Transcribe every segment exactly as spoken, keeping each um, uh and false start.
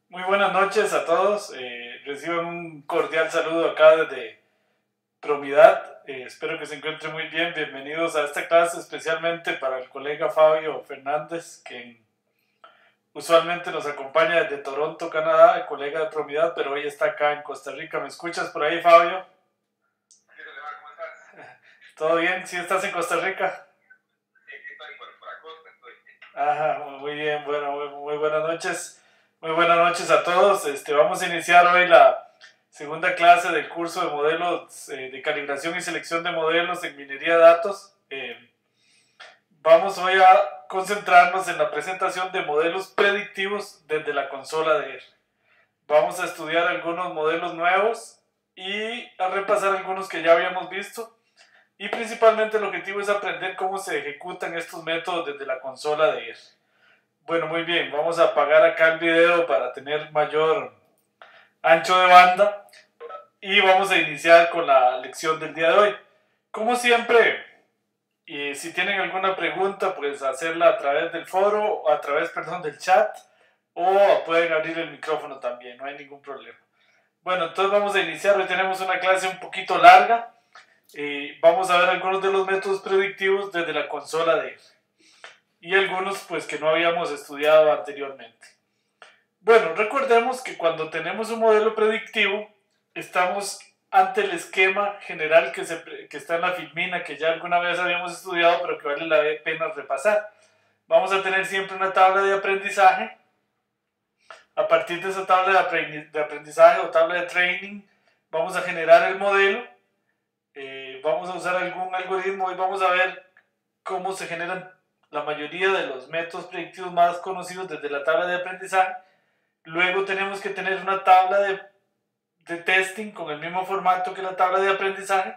Muy buenas noches a todos. Eh, reciban un cordial saludo acá desde Promidad. Eh, espero que se encuentren muy bien. Bienvenidos a esta clase especialmente para el colega Fabio Fernández, que usualmente nos acompaña desde Toronto, Canadá, el colega de Promidad, pero hoy está acá en Costa Rica. ¿Me escuchas por ahí, Fabio? ¿Cómo estás? ¿Todo bien? ¿Sí estás en Costa Rica? Sí, aquí estoy por, por Acosta, estoy. Ajá, muy bien, bueno, muy, muy buenas noches. Muy buenas noches a todos. Este, vamos a iniciar hoy la segunda clase del curso de modelos eh, de calibración y selección de modelos en minería de datos. Eh, vamos hoy a concentrarnos en la presentación de modelos predictivos desde la consola de R. Vamos a estudiar algunos modelos nuevos y a repasar algunos que ya habíamos visto. Y principalmente el objetivo es aprender cómo se ejecutan estos métodos desde la consola de R. Bueno, muy bien, vamos a apagar acá el video para tener mayor ancho de banda y vamos a iniciar con la lección del día de hoy. Como siempre, y si tienen alguna pregunta, pues hacerla a través del foro, o a través, perdón, del chat, o pueden abrir el micrófono también, no hay ningún problema. Bueno, entonces vamos a iniciar. Hoy tenemos una clase un poquito larga. Eh, vamos a ver algunos de los métodos predictivos desde la consola de R y algunos pues que no habíamos estudiado anteriormente. Bueno, recordemos que cuando tenemos un modelo predictivo estamos ante el esquema general que, se, que está en la filmina, que ya alguna vez habíamos estudiado pero que vale la pena repasar. Vamos a tener siempre una tabla de aprendizaje. A partir de esa tabla de aprendizaje o tabla de training vamos a generar el modelo. Eh, vamos a usar algún algoritmo y vamos a ver cómo se generan la mayoría de los métodos predictivos más conocidos desde la tabla de aprendizaje. Luego tenemos que tener una tabla de, de testing con el mismo formato que la tabla de aprendizaje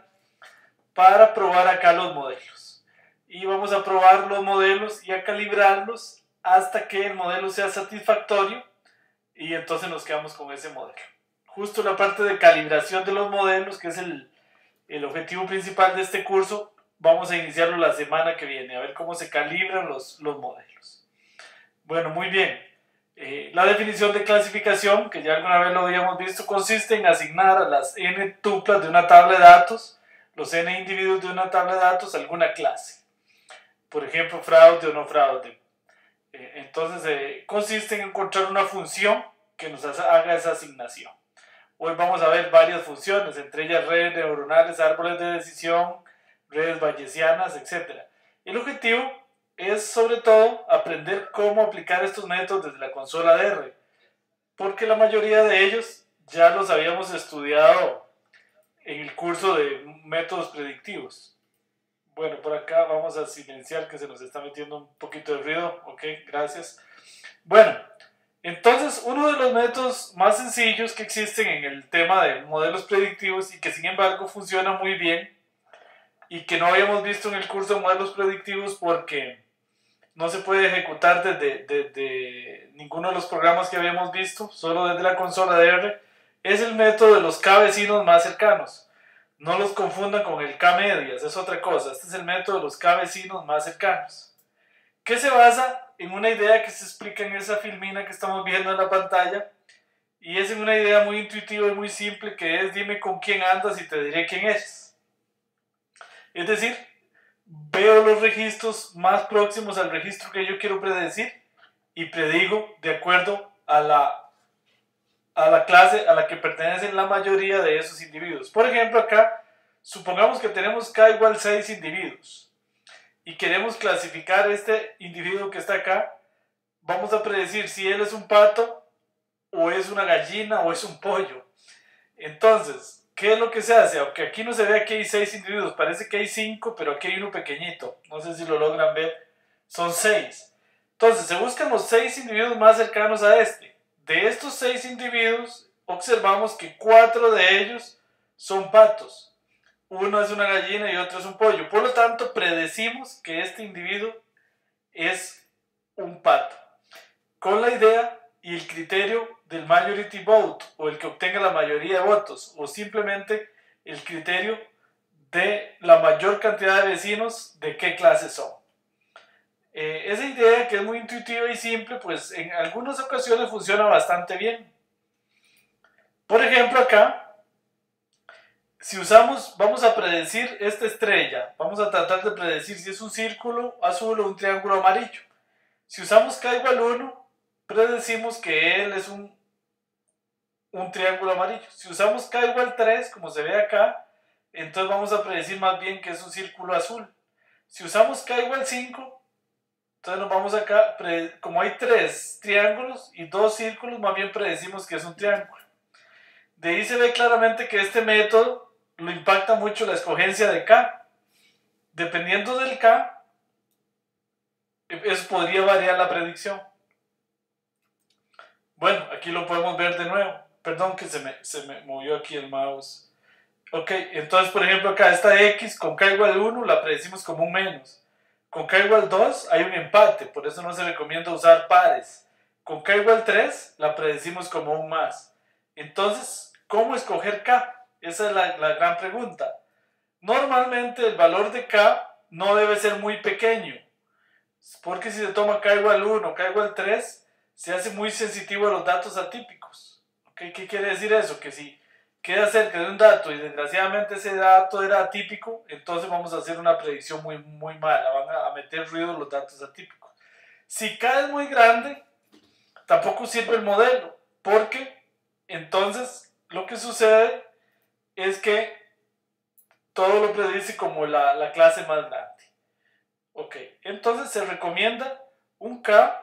para probar acá los modelos. Y vamos a probar los modelos y a calibrarlos hasta que el modelo sea satisfactorio y entonces nos quedamos con ese modelo. Justo la parte de calibración de los modelos, que es el, el objetivo principal de este curso, vamos a iniciarlo la semana que viene, a ver cómo se calibran los, los modelos. Bueno, muy bien. Eh, la definición de clasificación, que ya alguna vez lo habíamos visto, consiste en asignar a las n tuplas de una tabla de datos, los n individuos de una tabla de datos, alguna clase. Por ejemplo, fraude o no fraude. Eh, entonces, eh, consiste en encontrar una función que nos haga esa asignación. Hoy vamos a ver varias funciones, entre ellas redes neuronales, árboles de decisión, redes bayesianas, etcétera. El objetivo es sobre todo aprender cómo aplicar estos métodos desde la consola de R, porque la mayoría de ellos ya los habíamos estudiado en el curso de métodos predictivos. Bueno, por acá vamos a silenciar que se nos está metiendo un poquito de ruido. Ok, gracias. Bueno, entonces uno de los métodos más sencillos que existen en el tema de modelos predictivos y que sin embargo funciona muy bien y que no habíamos visto en el curso de modelos predictivos porque no se puede ejecutar desde, desde ninguno de los programas que habíamos visto, solo desde la consola de R, es el método de los K vecinos más cercanos. No los confundan con el K medias, es otra cosa. Este es el método de los K vecinos más cercanos, que se basa en una idea que se explica en esa filmina que estamos viendo en la pantalla, y es en una idea muy intuitiva y muy simple, que es: dime con quién andas y te diré quién eres. Es decir, veo los registros más próximos al registro que yo quiero predecir y predigo de acuerdo a la, a la clase a la que pertenecen la mayoría de esos individuos. Por ejemplo, acá, supongamos que tenemos K igual seis individuos y queremos clasificar este individuo que está acá. Vamos a predecir si él es un pato, o es una gallina, o es un pollo. Entonces, ¿qué es lo que se hace? Aunque aquí no se ve que hay seis individuos, parece que hay cinco, pero aquí hay uno pequeñito. No sé si lo logran ver. Son seis. Entonces, se buscan los seis individuos más cercanos a este. De estos seis individuos, observamos que cuatro de ellos son patos. Uno es una gallina y otro es un pollo. Por lo tanto, predecimos que este individuo es un pato, con la idea y el criterio del majority vote, o el que obtenga la mayoría de votos, o simplemente el criterio de la mayor cantidad de vecinos de qué clase son. Eh, esa idea, que es muy intuitiva y simple, pues en algunas ocasiones funciona bastante bien. Por ejemplo, acá, si usamos, vamos a predecir esta estrella, vamos a tratar de predecir si es un círculo azul o un triángulo amarillo. Si usamos k igual uno, predecimos que él es un, un triángulo amarillo. Si usamos k igual tres, como se ve acá, entonces vamos a predecir más bien que es un círculo azul. Si usamos k igual cinco, entonces nos vamos acá, como hay tres triángulos y dos círculos, más bien predecimos que es un triángulo. De ahí se ve claramente que este método lo impacta mucho la escogencia de k. Dependiendo del k, eso podría variar la predicción. Bueno, aquí lo podemos ver de nuevo. Perdón que se me, se me movió aquí el mouse. Ok, entonces por ejemplo acá esta x con k igual uno la predecimos como un menos. Con k igual dos hay un empate, por eso no se recomienda usar pares. Con k igual tres la predecimos como un más. Entonces, ¿cómo escoger k? Esa es la, la gran pregunta. Normalmente el valor de k no debe ser muy pequeño, porque si se toma k igual uno, k igual tres, se hace muy sensitivo a los datos atípicos. ¿Okay? ¿Qué quiere decir eso? Que si queda cerca de un dato y desgraciadamente ese dato era atípico, entonces vamos a hacer una predicción muy, muy mala, van a meter ruido los datos atípicos. Si k es muy grande, tampoco sirve el modelo, porque entonces lo que sucede es que todo lo predice como la, la clase más grande. Ok, entonces se recomienda un k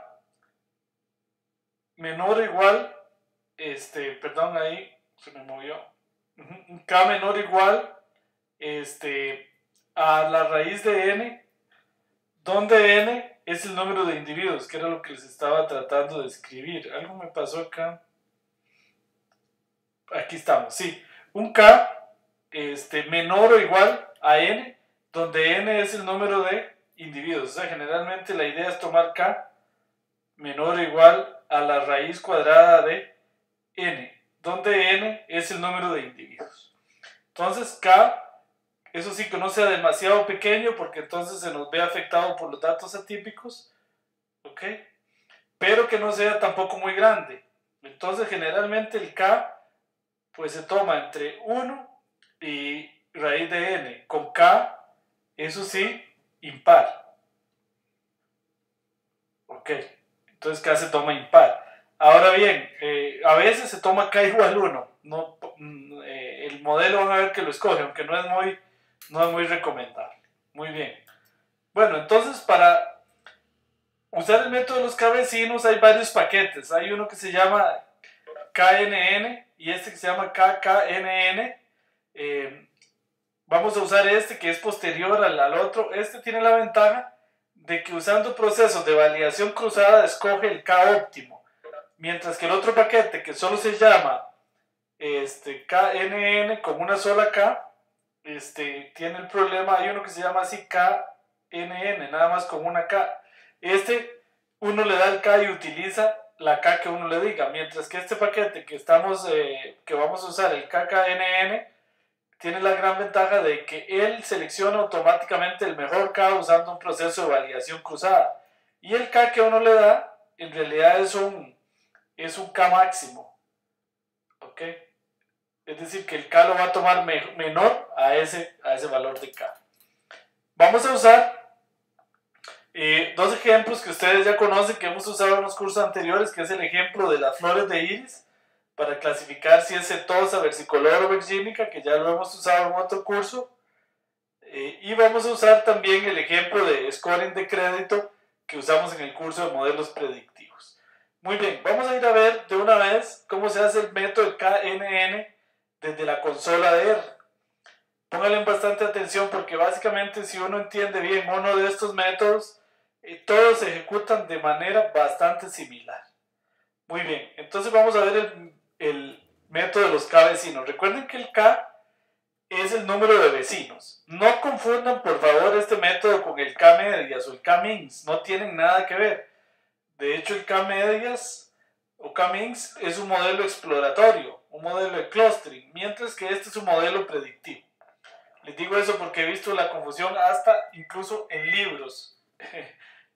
menor o igual, este, perdón, ahí se me movió, un k menor o igual este, a la raíz de n, donde n es el número de individuos, que era lo que les estaba tratando de escribir. Algo me pasó acá. Aquí estamos, sí. Un k este, menor o igual a n, donde n es el número de individuos. O sea, generalmente la idea es tomar k menor o igual a la raíz cuadrada de n, donde n es el número de individuos. Entonces k, eso sí que no sea demasiado pequeño, porque entonces se nos ve afectado por los datos atípicos, ¿ok? Pero que no sea tampoco muy grande. Entonces generalmente el k pues se toma entre uno y raíz de n, con k, eso sí, impar. Ok, entonces k se toma impar. Ahora bien, eh, a veces se toma k igual uno. No, eh, el modelo van a ver que lo escoge, aunque no es muy, no es muy recomendable. Muy bien. Bueno, entonces para usar el método de los k vecinos hay varios paquetes. Hay uno que se llama K N N y este que se llama K K N N. Eh, vamos a usar este que es posterior al, al otro. Este tiene la ventaja de que usando procesos de validación cruzada escoge el K óptimo, mientras que el otro paquete que solo se llama este, K N N con una sola K, este, tiene el problema. Hay uno que se llama así K N N, nada más con una K. Este uno le da el K y utiliza la K que uno le diga, mientras que este paquete que estamos eh, que vamos a usar, el K K N N, tiene la gran ventaja de que él selecciona automáticamente el mejor K usando un proceso de validación cruzada, y el K que uno le da en realidad es un es un K máximo, ¿ok? Es decir, que el K lo va a tomar me menor a ese, a ese valor de K. Vamos a usar Eh, dos ejemplos que ustedes ya conocen, que hemos usado en los cursos anteriores, que es el ejemplo de las flores de iris, para clasificar si es setosa, versicolor o virgínica, que ya lo hemos usado en otro curso. Eh, y vamos a usar también el ejemplo de scoring de crédito, que usamos en el curso de modelos predictivos. Muy bien, vamos a ir a ver de una vez cómo se hace el método K N N desde la consola de R. Pónganle bastante atención, porque básicamente si uno entiende bien uno de estos métodos, eh, todos se ejecutan de manera bastante similar. Muy bien, entonces vamos a ver el, el método de los K vecinos. Recuerden que el K es el número de vecinos. No confundan por favor este método con el K medias o el K mins, no tienen nada que ver. De hecho, el K medias o K mins es un modelo exploratorio, un modelo de clustering, mientras que este es un modelo predictivo. Les digo eso porque he visto la confusión hasta incluso en libros.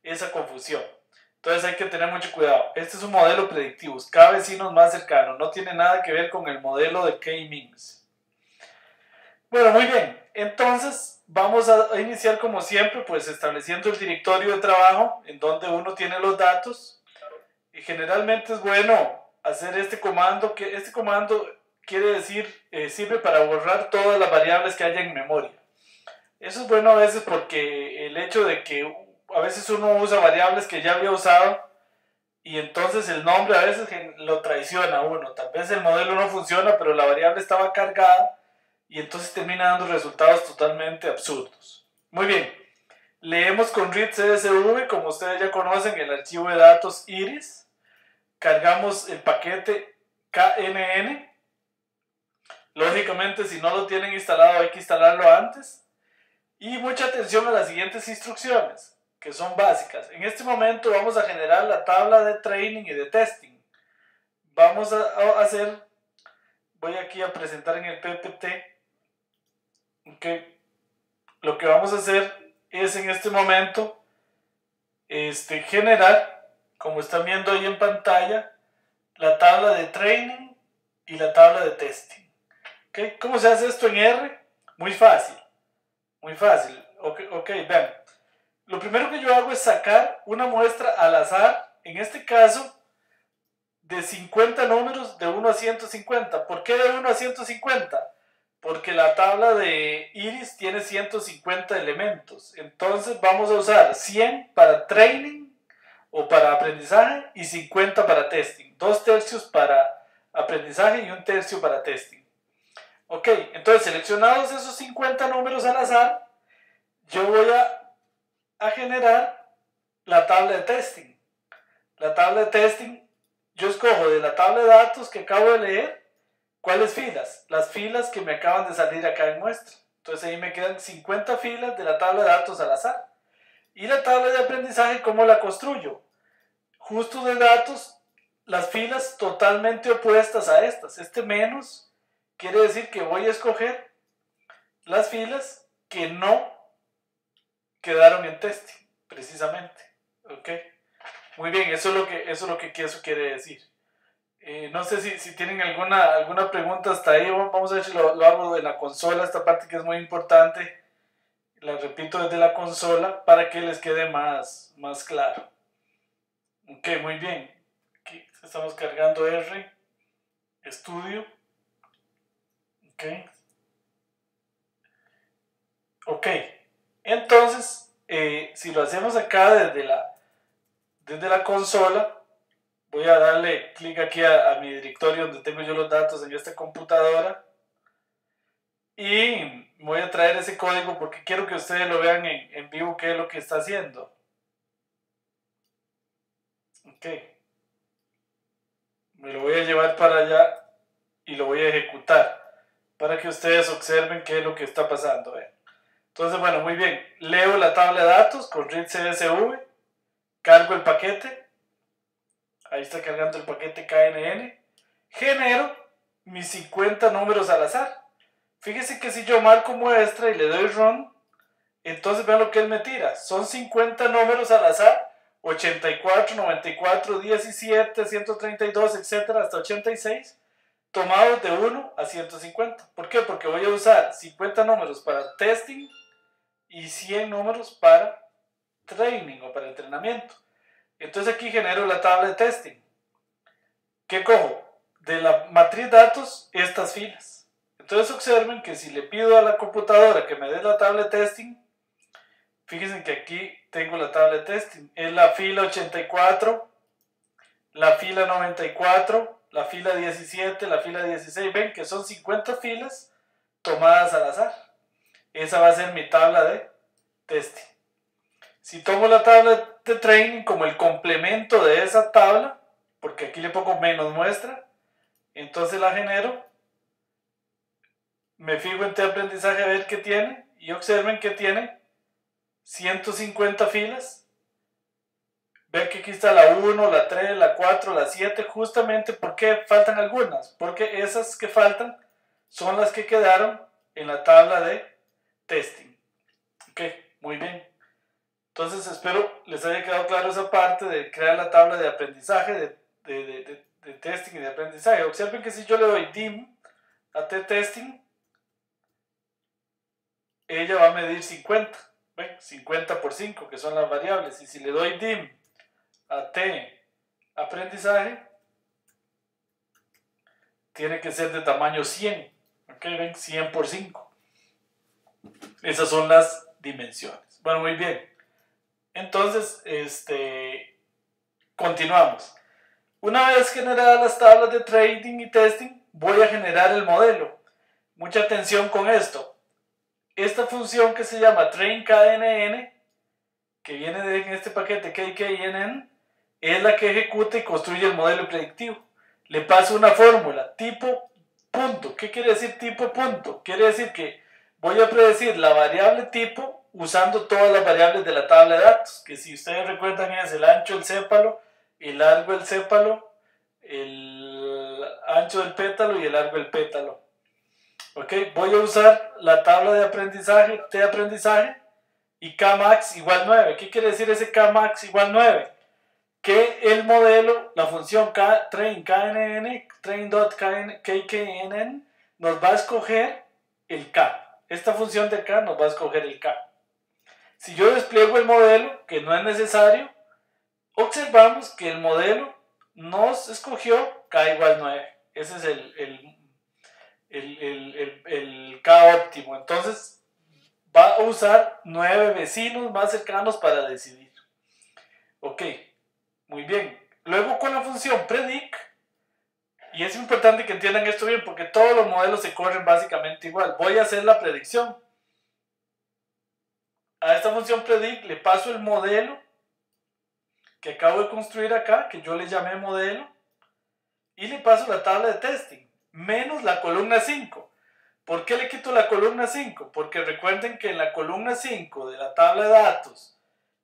esa confusión. Entonces hay que tener mucho cuidado. Este es un modelo predictivo, cada vecino es más cercano, no tiene nada que ver con el modelo de K-means. Bueno, muy bien, entonces vamos a iniciar como siempre, pues estableciendo el directorio de trabajo en donde uno tiene los datos. Y generalmente es bueno hacer este comando, que este comando quiere decir, eh, sirve para borrar todas las variables que haya en memoria. Eso es bueno a veces porque el hecho de que a veces uno usa variables que ya había usado y entonces el nombre a veces lo traiciona a uno. Tal vez el modelo no funciona, pero la variable estaba cargada y entonces termina dando resultados totalmente absurdos. Muy bien, leemos con read C S V, como ustedes ya conocen, el archivo de datos iris. Cargamos el paquete K N N. Lógicamente, si no lo tienen instalado, hay que instalarlo antes. Y mucha atención a las siguientes instrucciones, que son básicas. En este momento vamos a generar la tabla de training y de testing. Vamos a hacer, voy aquí a presentar en el P P T, okay. Lo que vamos a hacer es en este momento este, generar, como están viendo ahí en pantalla, la tabla de training y la tabla de testing. ¿Okay? ¿Cómo se hace esto en R? Muy fácil. Muy fácil. Ok, okay, vean. Lo primero que yo hago es sacar una muestra al azar, en este caso, de cincuenta números de uno a ciento cincuenta. ¿Por qué de uno a ciento cincuenta? Porque la tabla de iris tiene ciento cincuenta elementos. Entonces vamos a usar cien para training o para aprendizaje y cincuenta para testing. Dos tercios para aprendizaje y un tercio para testing. Ok, entonces seleccionados esos cincuenta números al azar, yo voy a, a generar la tabla de testing. La tabla de testing, yo escojo de la tabla de datos que acabo de leer, ¿cuáles filas? Las filas que me acaban de salir acá en muestra. Entonces ahí me quedan cincuenta filas de la tabla de datos al azar. Y la tabla de aprendizaje, ¿cómo la construyo? Justo de datos, las filas totalmente opuestas a estas. Este menos quiere decir que voy a escoger las filas que no quedaron en testing, precisamente. ¿Ok? Muy bien, eso es lo que, eso es lo que eso quiere decir. Eh, no sé si, si tienen alguna, alguna pregunta hasta ahí. Vamos a ver si lo, lo hago de la consola, esta parte que es muy importante. La repito desde la consola para que les quede más, más claro. Ok, muy bien. Aquí estamos cargando R, estudio. Ok. Ok. Entonces, eh, si lo hacemos acá desde la, desde la consola, voy a darle clic aquí a, a mi directorio donde tengo yo los datos en esta computadora. Y voy a traer ese código porque quiero que ustedes lo vean en, en vivo qué es lo que está haciendo. Ok. Me lo voy a llevar para allá y lo voy a ejecutar para que ustedes observen qué es lo que está pasando. ¿eh? Entonces, bueno, muy bien. Leo la tabla de datos con read C S V. Cargo el paquete. Ahí está cargando el paquete K N N. Genero mis cincuenta números al azar. Fíjese que si yo marco muestra y le doy run, entonces vean lo que él me tira. Son cincuenta números al azar. ochenta y cuatro, noventa y cuatro, diecisiete, ciento treinta y dos, etcétera, hasta ochenta y seis. Tomados de uno a ciento cincuenta. ¿Por qué? Porque voy a usar cincuenta números para testing y cien números para training o para entrenamiento. Entonces aquí genero la tabla de testing. ¿Qué cojo? De la matriz datos, estas filas. Entonces observen que si le pido a la computadora que me dé la tabla de testing, fíjense que aquí tengo la tabla de testing. Es la fila ochenta y cuatro, la fila noventa y cuatro, la fila diecisiete, la fila dieciséis. Ven que son cincuenta filas tomadas al azar. Esa va a ser mi tabla de testing. Si tomo la tabla de training como el complemento de esa tabla, porque aquí le pongo menos muestra, entonces la genero. Me fijo en este aprendizaje a ver qué tiene y observen que tiene ciento cincuenta filas. Ven que aquí está la uno, la tres, la cuatro, la siete, justamente porque faltan algunas, porque esas que faltan son las que quedaron en la tabla de testing. Ok, muy bien. Entonces espero les haya quedado claro esa parte de crear la tabla de aprendizaje, de, de, de, de, de testing y de aprendizaje. Observen que si yo le doy dim a t-testing, ella va a medir cincuenta. ¿Ven? cincuenta por cinco, que son las variables. Y si le doy dim a t aprendizaje, tiene que ser de tamaño cien. ¿Ok? ¿Ven? cien por cinco. Esas son las dimensiones. Bueno, muy bien. Entonces, este, continuamos. Una vez generadas las tablas de trading y testing, voy a generar el modelo. Mucha atención con esto. Esta función que se llama trainKNN, que viene de, en este paquete K K N N, es la que ejecuta y construye el modelo predictivo. Le paso una fórmula, tipo punto. ¿Qué quiere decir tipo punto? Quiere decir que voy a predecir la variable tipo usando todas las variables de la tabla de datos, que si ustedes recuerdan es el ancho del sépalo, el largo del sépalo, el ancho del pétalo y el largo del pétalo. Ok, voy a usar la tabla de aprendizaje, T aprendizaje, y Kmax igual nueve. ¿Qué quiere decir ese Kmax igual nueve? Que el modelo, la función K, train K N N, train.kknn, nos va a escoger el K. Esta función de K nos va a escoger el K. Si yo despliego el modelo, que no es necesario, observamos que el modelo nos escogió K igual nueve. Ese es el, el, el, el, el, el K óptimo. Entonces va a usar nueve vecinos más cercanos para decidir. Ok, muy bien. Luego con la función predict, y es importante que entiendan esto bien porque todos los modelos se corren básicamente igual. Voy a hacer la predicción. A esta función predict le paso el modelo que acabo de construir acá, que yo le llamé modelo, y le paso la tabla de testing, menos la columna cinco. ¿Por qué le quito la columna cinco? Porque recuerden que en la columna cinco de la tabla de datos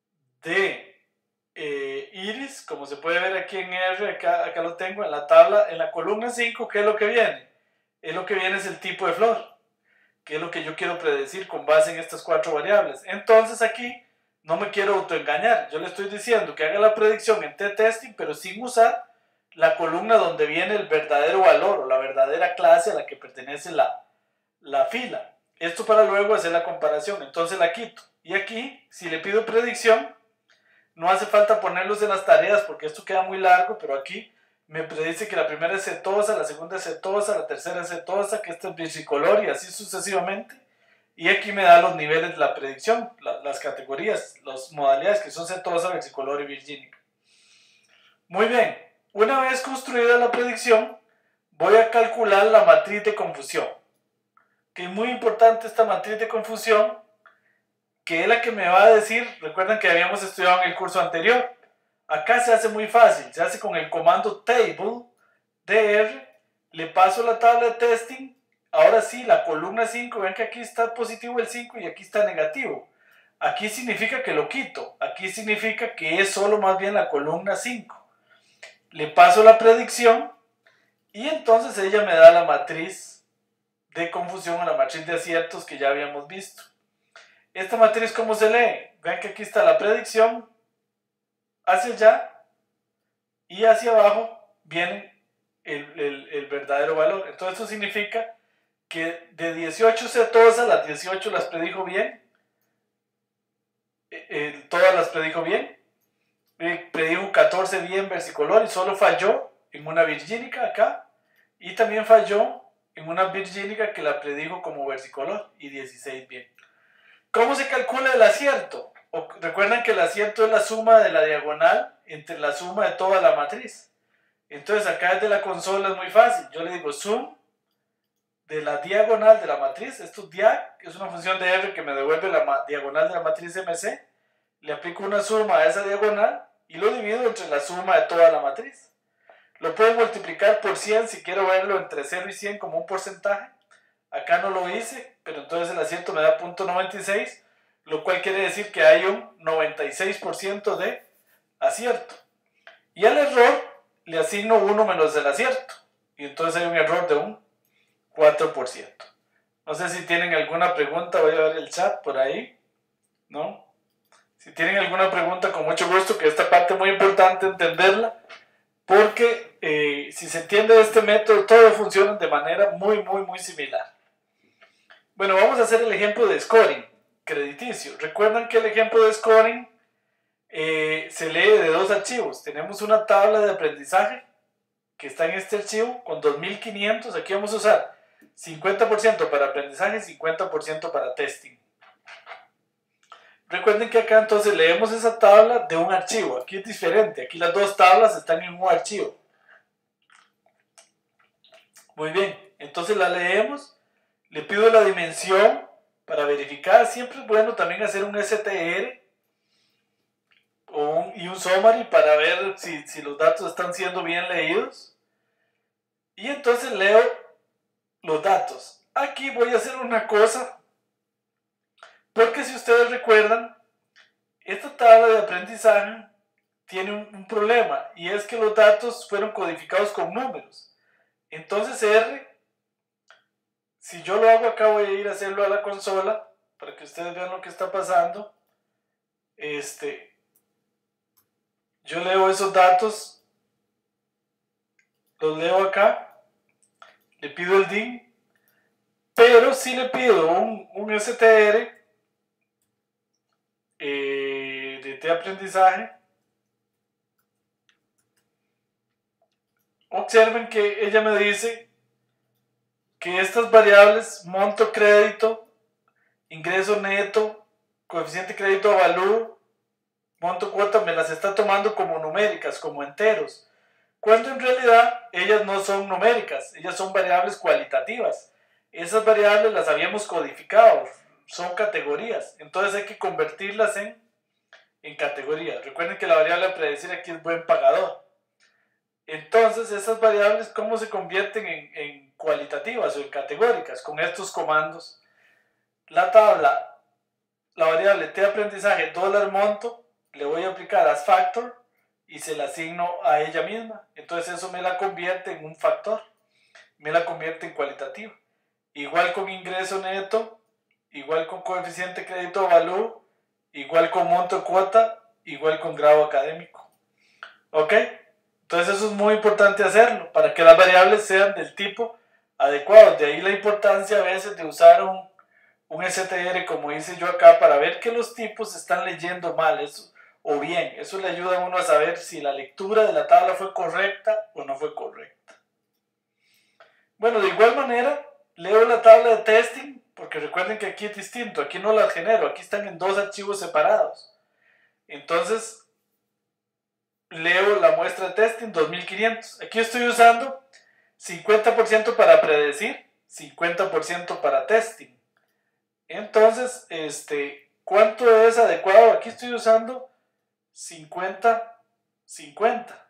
de eh, Iris, como se puede ver aquí en R, acá, acá lo tengo en la tabla, en la columna cinco, ¿qué es lo que viene? Es lo que viene es el tipo de flor, que es lo que yo quiero predecir con base en estas cuatro variables. Entonces aquí no me quiero autoengañar, yo le estoy diciendo que haga la predicción en t-testing, pero sin usar la columna donde viene el verdadero valor o la verdadera clase a la que pertenece la, la fila. Esto para luego hacer la comparación, entonces la quito. Y aquí, si le pido predicción, no hace falta ponerlos en las tareas porque esto queda muy largo, pero aquí me predice que la primera es setosa, la segunda es setosa, la tercera es setosa, que esta es bicolor y así sucesivamente. Y aquí me da los niveles de la predicción, la, las categorías, las modalidades que son setosa, versicolor y virgínica. Muy bien, una vez construida la predicción, voy a calcular la matriz de confusión. Que es muy importante esta matriz de confusión, que es la que me va a decir, recuerden que habíamos estudiado en el curso anterior. Acá se hace muy fácil, se hace con el comando table, dr, le paso la tabla de testing, ahora sí, la columna cinco, ven que aquí está positivo el cinco y aquí está negativo. Aquí significa que lo quito, aquí significa que es solo más bien la columna cinco. Le paso la predicción y entonces ella me da la matriz de confusión o la matriz de aciertos que ya habíamos visto. Esta matriz, ¿cómo se lee? Ven que aquí está la predicción hacia allá y hacia abajo viene el, el, el verdadero valor. Entonces esto significa que de dieciocho setosas, las dieciocho las predijo bien, eh, eh, todas las predijo bien, eh, predijo catorce bien versicolor y solo falló en una virgínica acá, y también falló en una virgínica que la predijo como versicolor y dieciséis bien. ¿Cómo se calcula el acierto? O, recuerden que el acierto es la suma de la diagonal entre la suma de toda la matriz. Entonces acá desde la consola es muy fácil. Yo le digo sum de la diagonal de la matriz. Esto es diag, que es una función de R que me devuelve la diagonal de la matriz M C. Le aplico una suma a esa diagonal y lo divido entre la suma de toda la matriz. Lo puedo multiplicar por cien si quiero verlo entre cero y cien como un porcentaje. Acá no lo hice, pero entonces el acierto me da cero punto noventa y seis, lo cual quiere decir que hay un noventa y seis por ciento de acierto. Y al error le asigno uno menos el acierto. Y entonces hay un error de un cuatro por ciento. No sé si tienen alguna pregunta, voy a ver el chat por ahí. ¿No? Si tienen alguna pregunta, con mucho gusto, que esta parte es muy importante entenderla, porque eh, si se entiende este método, todo funciona de manera muy, muy, muy similar. Bueno, vamos a hacer el ejemplo de scoring crediticio. Recuerdan que el ejemplo de scoring eh, se lee de dos archivos. Tenemos una tabla de aprendizaje que está en este archivo con dos mil quinientos. Aquí vamos a usar cincuenta por ciento para aprendizaje y cincuenta por ciento para testing. Recuerden que acá entonces leemos esa tabla de un archivo. Aquí es diferente. Aquí las dos tablas están en un archivo. Muy bien. Entonces la leemos. Le pido la dimensión para verificar. Siempre es bueno también hacer un S T R o un, y un summary para ver si, si los datos están siendo bien leídos. Y entonces leo los datos. Aquí voy a hacer una cosa. Porque si ustedes recuerdan, esta tabla de aprendizaje tiene un, un problema, y es que los datos fueron codificados con números. Entonces R, si yo lo hago acá, voy a ir a hacerlo a la consola para que ustedes vean lo que está pasando. Este, yo leo esos datos, los leo acá, le pido el D I N, pero si le pido un, un S T R eh, de, de aprendizaje, observen que ella me dice que estas variables, monto crédito, ingreso neto, coeficiente crédito avalúo, monto cuota, me las está tomando como numéricas, como enteros, cuando en realidad ellas no son numéricas, ellas son variables cualitativas. Esas variables las habíamos codificado, son categorías, entonces hay que convertirlas en, en categorías. Recuerden que la variable a predecir aquí es buen pagador. Entonces esas variables, ¿cómo se convierten en, en cualitativas o en categóricas? Con estos comandos. La tabla, la variable t aprendizaje dólar monto, le voy a aplicar as factor y se la asigno a ella misma. Entonces eso me la convierte en un factor, me la convierte en cualitativa. Igual con ingreso neto, igual con coeficiente crédito avalúo, igual con monto cuota, igual con grado académico. ¿Ok? Entonces eso es muy importante hacerlo para que las variables sean del tipo adecuado. De ahí la importancia a veces de usar un, un S T R como hice yo acá para ver que los tipos están leyendo mal eso, o bien. Eso le ayuda a uno a saber si la lectura de la tabla fue correcta o no fue correcta. Bueno, de igual manera leo la tabla de testing, porque recuerden que aquí es distinto. Aquí no las genero, aquí están en dos archivos separados. Entonces leo la muestra de testing dos mil quinientos. Aquí estoy usando cincuenta por ciento para predecir, cincuenta por ciento para testing. Entonces, este, ¿cuánto es adecuado? Aquí estoy usando cincuenta, cincuenta.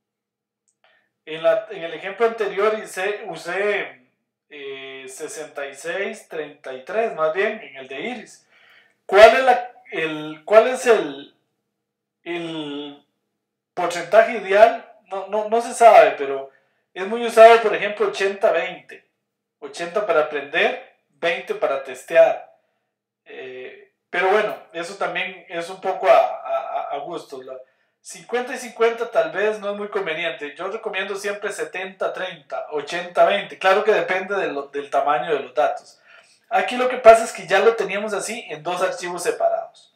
En, la, en el ejemplo anterior hice, usé eh, sesenta y seis, treinta y tres, más bien, en el de Iris. ¿Cuál es, la, el, cuál es el, el porcentaje ideal? No, no, no se sabe, pero es muy usado, por ejemplo, ochenta veinte. ochenta para aprender, veinte para testear. Eh, pero bueno, eso también es un poco a, a, a gusto. La cincuenta y cincuenta tal vez no es muy conveniente. Yo recomiendo siempre setenta treinta, ochenta veinte. Claro que depende de lo, del tamaño de los datos. Aquí lo que pasa es que ya lo teníamos así en dos archivos separados.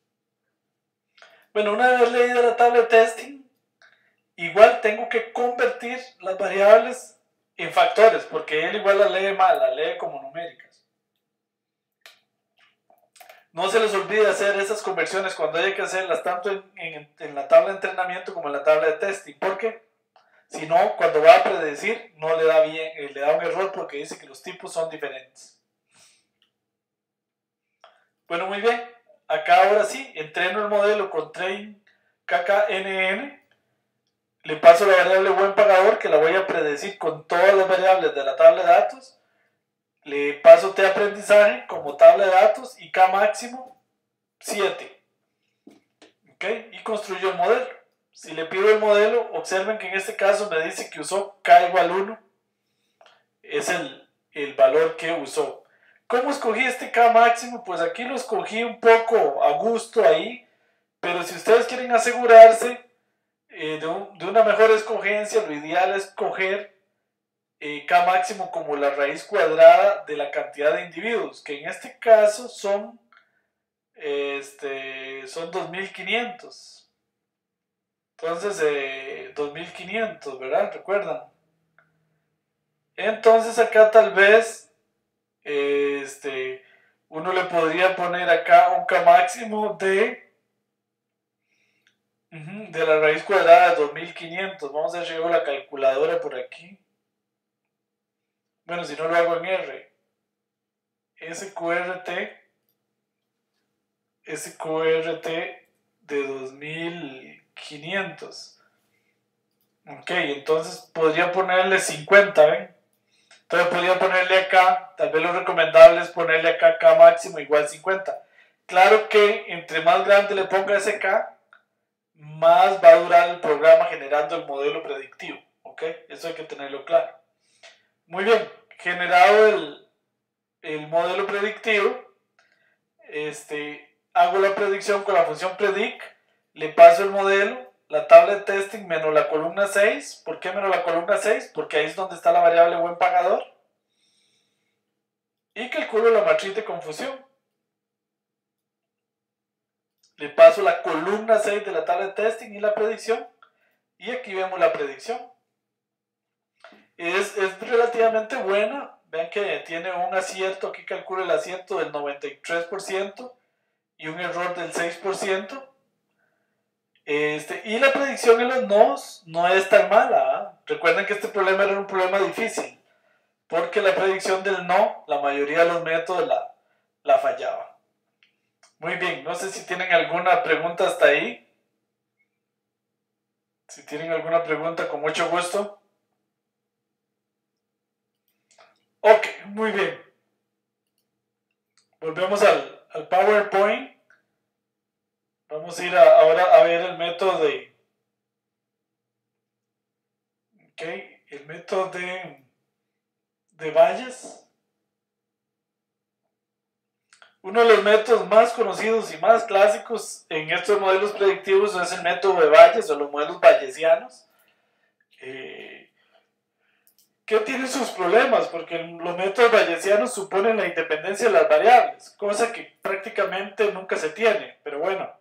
Bueno, una vez leída la tabla de testing, igual tengo que convertir las variables en factores, porque él igual las lee mal, las lee como numéricas. No se les olvide hacer esas conversiones cuando haya que hacerlas, tanto en, en, en la tabla de entrenamiento como en la tabla de testing, porque si no, cuando va a predecir, no le da bien, eh, le da un error porque dice que los tipos son diferentes. Bueno, muy bien. Acá ahora sí, entreno el modelo con train K K N N. Le paso la variable buen pagador, que la voy a predecir con todas las variables de la tabla de datos. Le paso T aprendizaje como tabla de datos y K máximo siete. ¿Ok? Y construyo el modelo. Si le pido el modelo, observen que en este caso me dice que usó K igual uno. Es el, el valor que usó. ¿Cómo escogí este K máximo? Pues aquí lo escogí un poco a gusto ahí, Pero si ustedes quieren asegurarse eh, de, un, de una mejor escogencia, lo ideal es coger eh, K máximo como la raíz cuadrada de la cantidad de individuos, que en este caso son, este, son dos mil quinientos. Entonces, eh, dos mil quinientos, ¿verdad? ¿Recuerdan? Entonces acá tal vez eh, este, uno le podría poner acá un K máximo de, uh, de la raíz cuadrada de dos mil quinientos. Vamos a ver si llevo la calculadora por aquí. Bueno, si no lo hago en R. S Q R T. S Q R T de dos mil quinientos. Ok, entonces podría ponerle cincuenta, ¿ven? Entonces podría ponerle acá, tal vez lo recomendable es ponerle acá K máximo igual cincuenta. Claro que entre más grande le ponga ese K, más va a durar el programa generando el modelo predictivo. ¿Ok? Eso hay que tenerlo claro. Muy bien, generado el, el modelo predictivo, este, hago la predicción con la función predict, le paso el modelo, la tabla de testing menos la columna seis. ¿Por qué menos la columna seis? Porque ahí es donde está la variable buen pagador. Y calculo la matriz de confusión. Le paso la columna seis de la tabla de testing y la predicción. Y aquí vemos la predicción. Es, es relativamente buena. Vean que tiene un acierto. Aquí calculo el acierto del noventa y tres por ciento y un error del seis por ciento. Este, y la predicción en los nodos no es tan mala. ¿eh? Recuerden que este problema era un problema difícil. Porque la predicción del no, la mayoría de los métodos la, la fallaba. Muy bien, no sé si tienen alguna pregunta hasta ahí. Si tienen alguna pregunta, con mucho gusto. Ok, muy bien. Volvemos al, al PowerPoint. Vamos a ir a, ahora a ver el método de... Ok, el método de, de Bayes. Uno de los métodos más conocidos y más clásicos en estos modelos predictivos es el método de Bayes o los modelos bayesianos. Eh, ¿Qué tiene sus problemas? Porque los métodos bayesianos suponen la independencia de las variables, cosa que prácticamente nunca se tiene, pero bueno.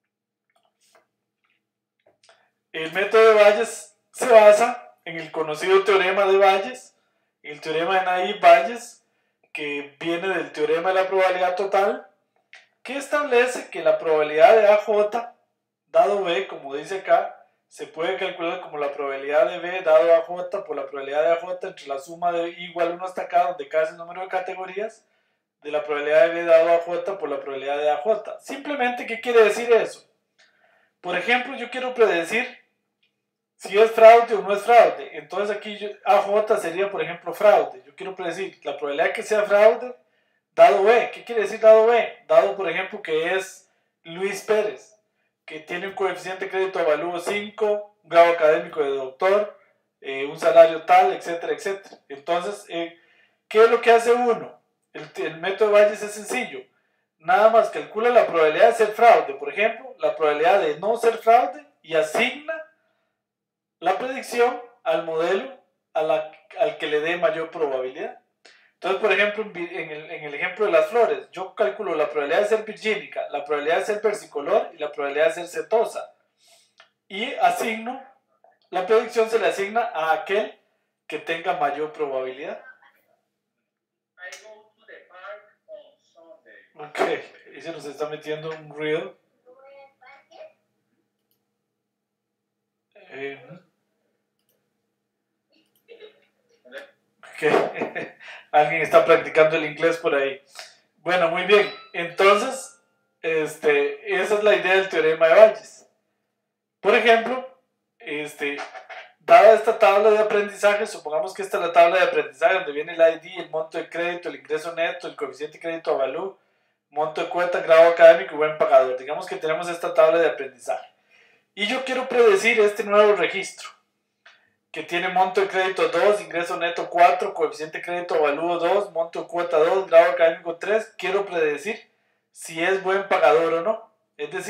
El método de Bayes se basa en el conocido teorema de Bayes, el teorema de Naive-Bayes, que viene del teorema de la probabilidad total, que establece que la probabilidad de A J dado B, como dice acá, se puede calcular como la probabilidad de B dado A J por la probabilidad de A J entre la suma de I igual uno hasta K, donde K es el número de categorías, de la probabilidad de B dado A J por la probabilidad de A J. Simplemente, ¿qué quiere decir eso? Por ejemplo, yo quiero predecir si es fraude o no es fraude. Entonces aquí yo, A J sería, por ejemplo, fraude. Yo quiero predecir la probabilidad de que sea fraude dado B. ¿Qué quiere decir dado B? Dado, por ejemplo, que es Luis Pérez, que tiene un coeficiente de crédito avalúo cinco, un grado académico de doctor, eh, un salario tal, etcétera, etcétera. Entonces, eh, ¿qué es lo que hace uno? El, el método de Bayes es sencillo. Nada más calcula la probabilidad de ser fraude, por ejemplo, la probabilidad de no ser fraude y asigna la predicción al modelo a la, al que le dé mayor probabilidad. Entonces, por ejemplo, en el, en el ejemplo de las flores, yo calculo la probabilidad de ser virgínica, la probabilidad de ser versicolor y la probabilidad de ser setosa. Y asigno, la predicción se le asigna a aquel que tenga mayor probabilidad. Ok, y se nos está metiendo un ruido. Eh, ok, alguien está practicando el inglés por ahí. Bueno, muy bien. Entonces, este, esa es la idea del teorema de Bayes. Por ejemplo, este, dada esta tabla de aprendizaje, supongamos que esta es la tabla de aprendizaje donde viene el I D, el monto de crédito, el ingreso neto, el coeficiente de crédito avalúo, monto de cuota, grado académico y buen pagador. Digamos que tenemos esta tabla de aprendizaje. Y yo quiero predecir este nuevo registro, que tiene monto de crédito dos, ingreso neto cuatro, coeficiente de crédito avalúo dos, monto de cuota dos, grado académico tres. Quiero predecir si es buen pagador o no. Es decir,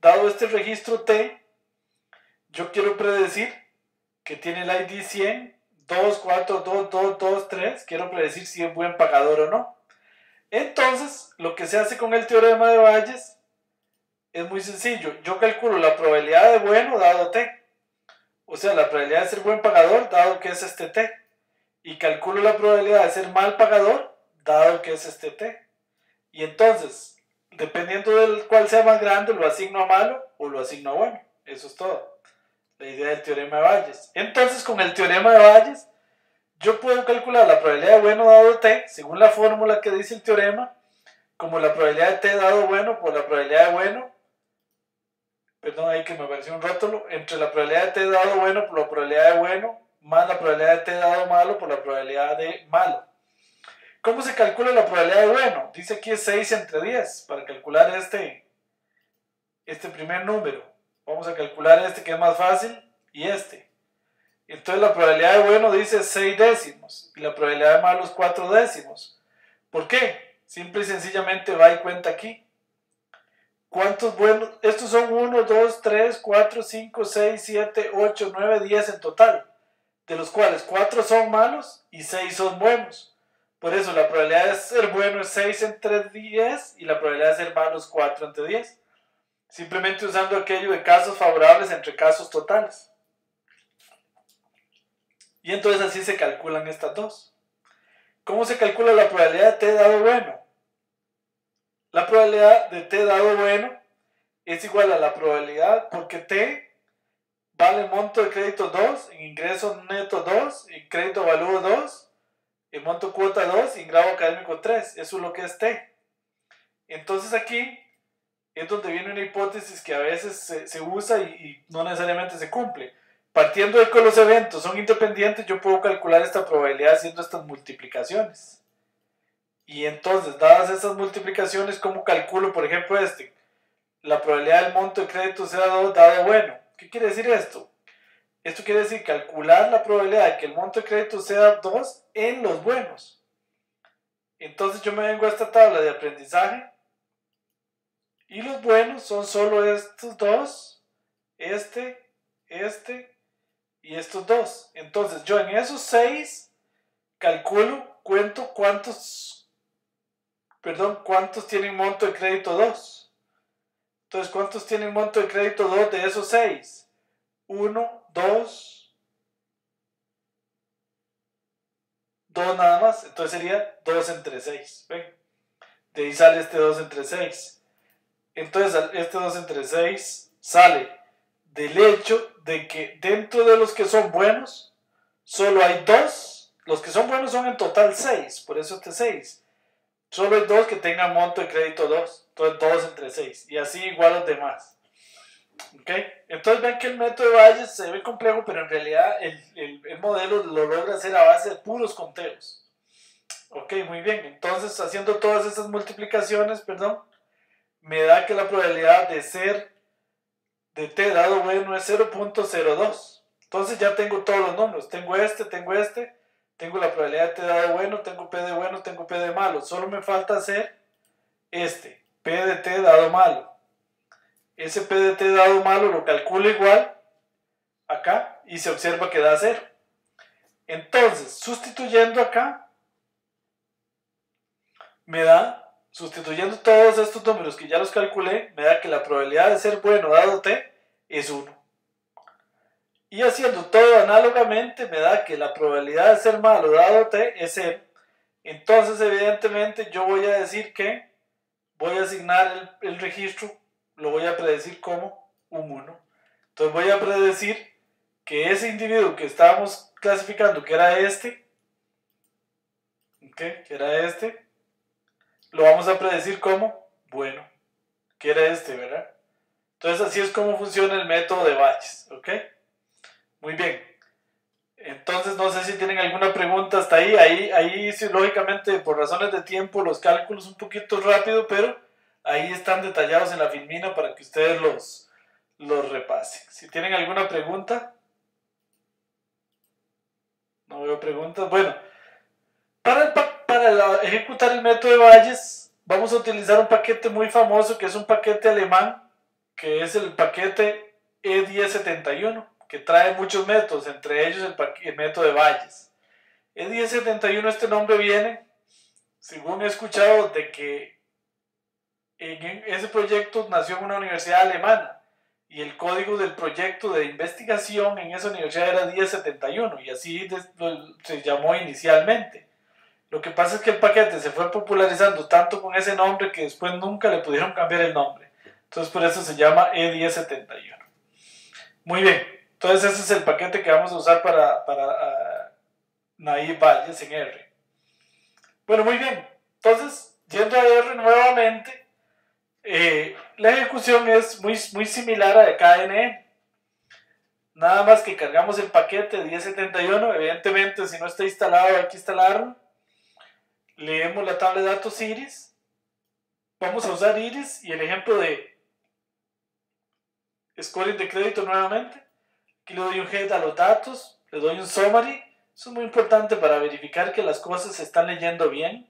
dado este registro T, yo quiero predecir que tiene el I D cien, dos, cuatro, dos, dos, dos, tres, quiero predecir si es buen pagador o no. Entonces, lo que se hace con el teorema de Bayes es muy sencillo. Yo calculo la probabilidad de bueno dado T, o sea, la probabilidad de ser buen pagador dado que es este T, y calculo la probabilidad de ser mal pagador dado que es este T. Y entonces, dependiendo del cual sea más grande, lo asigno a malo o lo asigno a bueno. Eso es todo. La idea del teorema de Bayes. Entonces, con el teorema de Bayes, yo puedo calcular la probabilidad de bueno dado T, según la fórmula que dice el teorema, como la probabilidad de T dado bueno por la probabilidad de bueno, perdón, ahí que me apareció un rótulo, entre la probabilidad de T dado bueno por la probabilidad de bueno, más la probabilidad de T dado malo por la probabilidad de malo. ¿Cómo se calcula la probabilidad de bueno? Dice aquí es seis entre diez, para calcular este, este primer número. Vamos a calcular este que es más fácil, y este. Entonces la probabilidad de bueno dice seis décimos, y la probabilidad de malo es cuatro décimos. ¿Por qué? Simple y sencillamente va y cuenta aquí. ¿Cuántos buenos? Estos son uno, dos, tres, cuatro, cinco, seis, siete, ocho, nueve, diez en total, de los cuales cuatro son malos y seis son buenos. Por eso la probabilidad de ser bueno es seis entre diez y la probabilidad de ser malo es cuatro entre diez. Simplemente usando aquello de casos favorables entre casos totales. Y entonces así se calculan estas dos. ¿Cómo se calcula la probabilidad de T dado bueno? La probabilidad de T dado bueno es igual a la probabilidad, porque T vale monto de crédito dos, en ingreso neto dos, en crédito valúo dos, en monto cuota dos y en grado académico tres. Eso es lo que es T. Entonces aquí es donde viene una hipótesis que a veces se, se usa y, y no necesariamente se cumple. Partiendo de que los eventos son independientes, yo puedo calcular esta probabilidad haciendo estas multiplicaciones. Y entonces, dadas esas multiplicaciones, ¿cómo calculo, por ejemplo, este? La probabilidad del monto de crédito sea dado bueno. ¿Qué quiere decir esto? Esto quiere decir calcular la probabilidad de que el monto de crédito sea dos en los buenos. Entonces yo me vengo a esta tabla de aprendizaje y los buenos son solo estos dos, este, este y estos dos. Entonces yo en esos seis calculo, cuento cuántos, perdón, cuántos tienen monto de crédito dos. Entonces, ¿cuántos tienen monto de crédito dos de esos seis? uno, dos, dos nada más. Entonces sería dos entre seis. ¿Ven? De ahí sale este dos entre seis. Entonces, este dos entre seis sale del hecho de que dentro de los que son buenos, solo hay dos. Los que son buenos son en total seis, por eso este seis. Solo hay dos que tengan monto de crédito dos. Entonces dos entre seis. Y así igual los demás. ¿Ok? Entonces ven que el método de Bayes se ve complejo, pero en realidad el, el, el modelo lo logra hacer a base de puros conteos. Ok, muy bien. Entonces haciendo todas esas multiplicaciones, perdón, me da que la probabilidad de ser de T dado bueno es cero punto cero dos. Entonces ya tengo todos los números. Tengo este, tengo este. Tengo la probabilidad de T dado bueno, tengo P de bueno, tengo P de malo. Solo me falta hacer este, P de T dado malo. Ese P de T dado malo lo calculo igual acá y se observa que da cero. Entonces, sustituyendo acá, me da, sustituyendo todos estos números que ya los calculé, me da que la probabilidad de ser bueno dado T es uno. Y haciendo todo análogamente, me da que la probabilidad de ser malo dado T es cero. Entonces, evidentemente, yo voy a decir que voy a asignar el, el registro, lo voy a predecir como un uno. Entonces voy a predecir que ese individuo que estábamos clasificando, que era este, ¿okay? que era este, lo vamos a predecir como bueno, que era este, ¿verdad? Entonces así es como funciona el método de Bayes, ¿ok? Muy bien. Entonces no sé si tienen alguna pregunta hasta ahí. Ahí, ahí sí, lógicamente, por razones de tiempo, los cálculos un poquito rápido, pero ahí están detallados en la filmina para que ustedes los, los repasen. Si tienen alguna pregunta. No veo preguntas. Bueno, para, el, para la, ejecutar el método de Bayes, vamos a utilizar un paquete muy famoso que es un paquete alemán que es el paquete E diez setenta y uno, que trae muchos métodos, entre ellos el, el método de Bayes. E diez setenta y uno, este nombre viene, según he escuchado, de que en ese proyecto nació en una universidad alemana y el código del proyecto de investigación en esa universidad era diez setenta y uno y así se llamó inicialmente. Lo que pasa es que el paquete se fue popularizando tanto con ese nombre que después nunca le pudieron cambiar el nombre. Entonces por eso se llama E diez setenta y uno. Muy bien, entonces ese es el paquete que vamos a usar para, para uh, Naive Bayes en R. Bueno, muy bien, entonces yendo a R nuevamente, eh, la ejecución es muy, muy similar a de K N N. Nada más que cargamos el paquete diez setenta y uno, evidentemente si no está instalado hay que instalarlo. Leemos la tabla de datos Iris, vamos a usar Iris y el ejemplo de scoring de crédito nuevamente. Aquí le doy un head a los datos, le doy un summary, eso es muy importante para verificar que las cosas se están leyendo bien.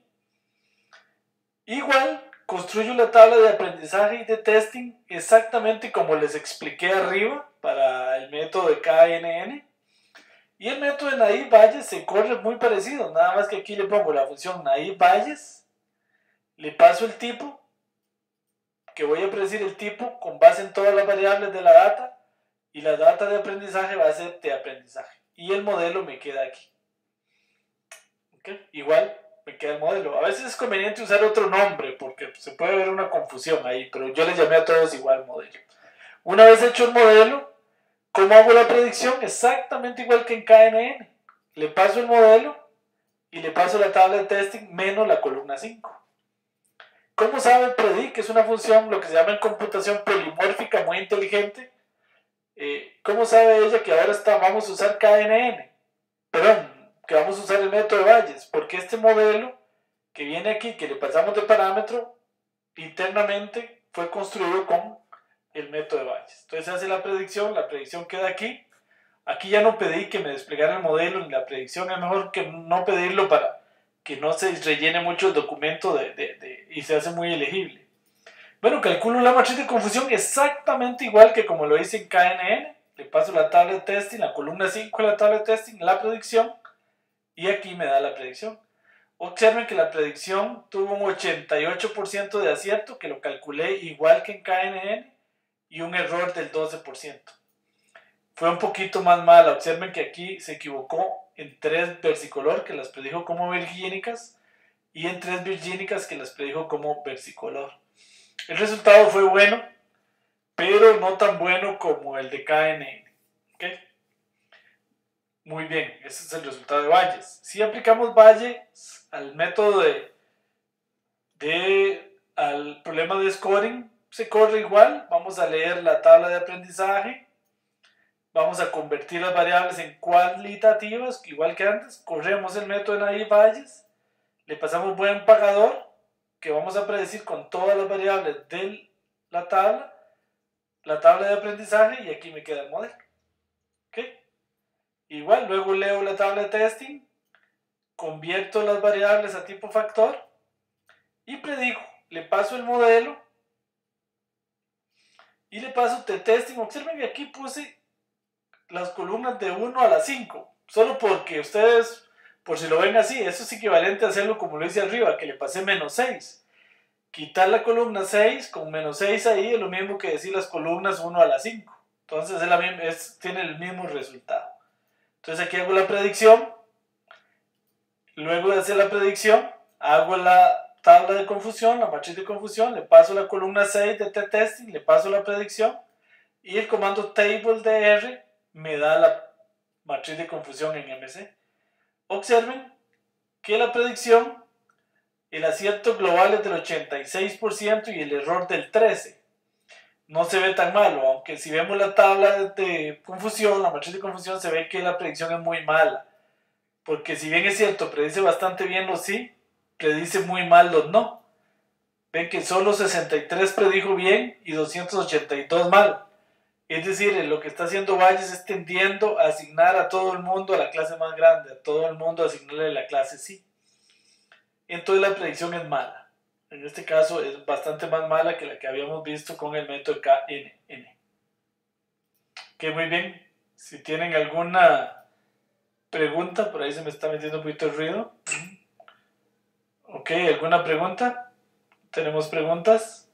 Igual, construyo la tabla de aprendizaje y de testing exactamente como les expliqué arriba para el método de K N N. Y el método de Naive Bayes se corre muy parecido, nada más que aquí le pongo la función Naive Bayes, le paso el tipo, que voy a predecir el tipo con base en todas las variables de la data, y la data de aprendizaje va a ser de aprendizaje, y el modelo me queda aquí. ¿Okay? Igual me queda el modelo. A veces es conveniente usar otro nombre, porque se puede ver una confusión ahí, pero yo les llamé a todos igual modelo. Una vez hecho el modelo, ¿cómo hago la predicción? Exactamente igual que en K N N. Le paso el modelo y le paso la tabla de testing menos la columna cinco. ¿Cómo sabe predict? Que es una función, lo que se llama en computación polimórfica muy inteligente. Eh, ¿Cómo sabe ella que ahora está, vamos a usar K N N? Perdón, que vamos a usar el método de Bayes. Porque este modelo que viene aquí, que le pasamos de parámetro, internamente fue construido con el método de Bayes. Entonces se hace la predicción, la predicción queda aquí. Aquí ya no pedí que me desplegara el modelo ni la predicción, es mejor que no pedirlo para que no se rellene mucho el documento de, de, de, y se hace muy elegible. Bueno, calculo la matriz de confusión exactamente igual que como lo hice en K N N. Le paso la tabla de testing, la columna cinco de la tabla de testing, la predicción, y aquí me da la predicción. Observen que la predicción tuvo un ochenta y ocho por ciento de acierto, que lo calculé igual que en K N N, y un error del doce por ciento. Fue un poquito más mala. Observen que aquí se equivocó en tres versicolor, que las predijo como virgínicas, y en tres virgínicas, que las predijo como versicolor. El resultado fue bueno, pero no tan bueno como el de K N N. ¿Okay? Muy bien, ese es el resultado de Bayes. Si aplicamos Bayes al método de, de al problema de scoring, se corre igual. Vamos a leer la tabla de aprendizaje, vamos a convertir las variables en cualitativas, igual que antes. Corremos el método de Naive Bayes, le pasamos buen pagador, que vamos a predecir con todas las variables de la tabla, la tabla de aprendizaje, y aquí me queda el modelo. ¿Okay? Igual, luego leo la tabla de testing, convierto las variables a tipo factor y predijo. Le paso el modelo y le paso t-testing. Observen que aquí puse las columnas de uno a la cinco, solo porque ustedes, por si lo ven así, eso es equivalente a hacerlo como lo hice arriba, que le pasé menos seis. Quitar la columna seis con menos seis ahí es lo mismo que decir las columnas uno a la cinco. Entonces es la misma, es, tiene el mismo resultado. Entonces aquí hago la predicción. Luego de hacer la predicción, hago la tabla de confusión, la matriz de confusión, le paso la columna seis de t-testing, le paso la predicción, y el comando table de R me da la matriz de confusión en M C. Observen que la predicción, el acierto global es del ochenta y seis por ciento y el error del trece por ciento. No se ve tan malo, aunque si vemos la tabla de confusión, la matriz de confusión, se ve que la predicción es muy mala. Porque si bien es cierto, predice bastante bien los sí, predice muy mal los no. Ven que solo sesenta y tres predijo bien y doscientos ochenta y dos mal. Es decir, lo que está haciendo Bayes es tendiendo a asignar a todo el mundo a la clase más grande, a todo el mundo a asignarle la clase sí. Entonces la predicción es mala. En este caso es bastante más mala que la que habíamos visto con el método K N N. Ok, muy bien. Si tienen alguna pregunta, por ahí se me está metiendo un poquito el ruido. Ok, ¿alguna pregunta? ¿Tenemos preguntas?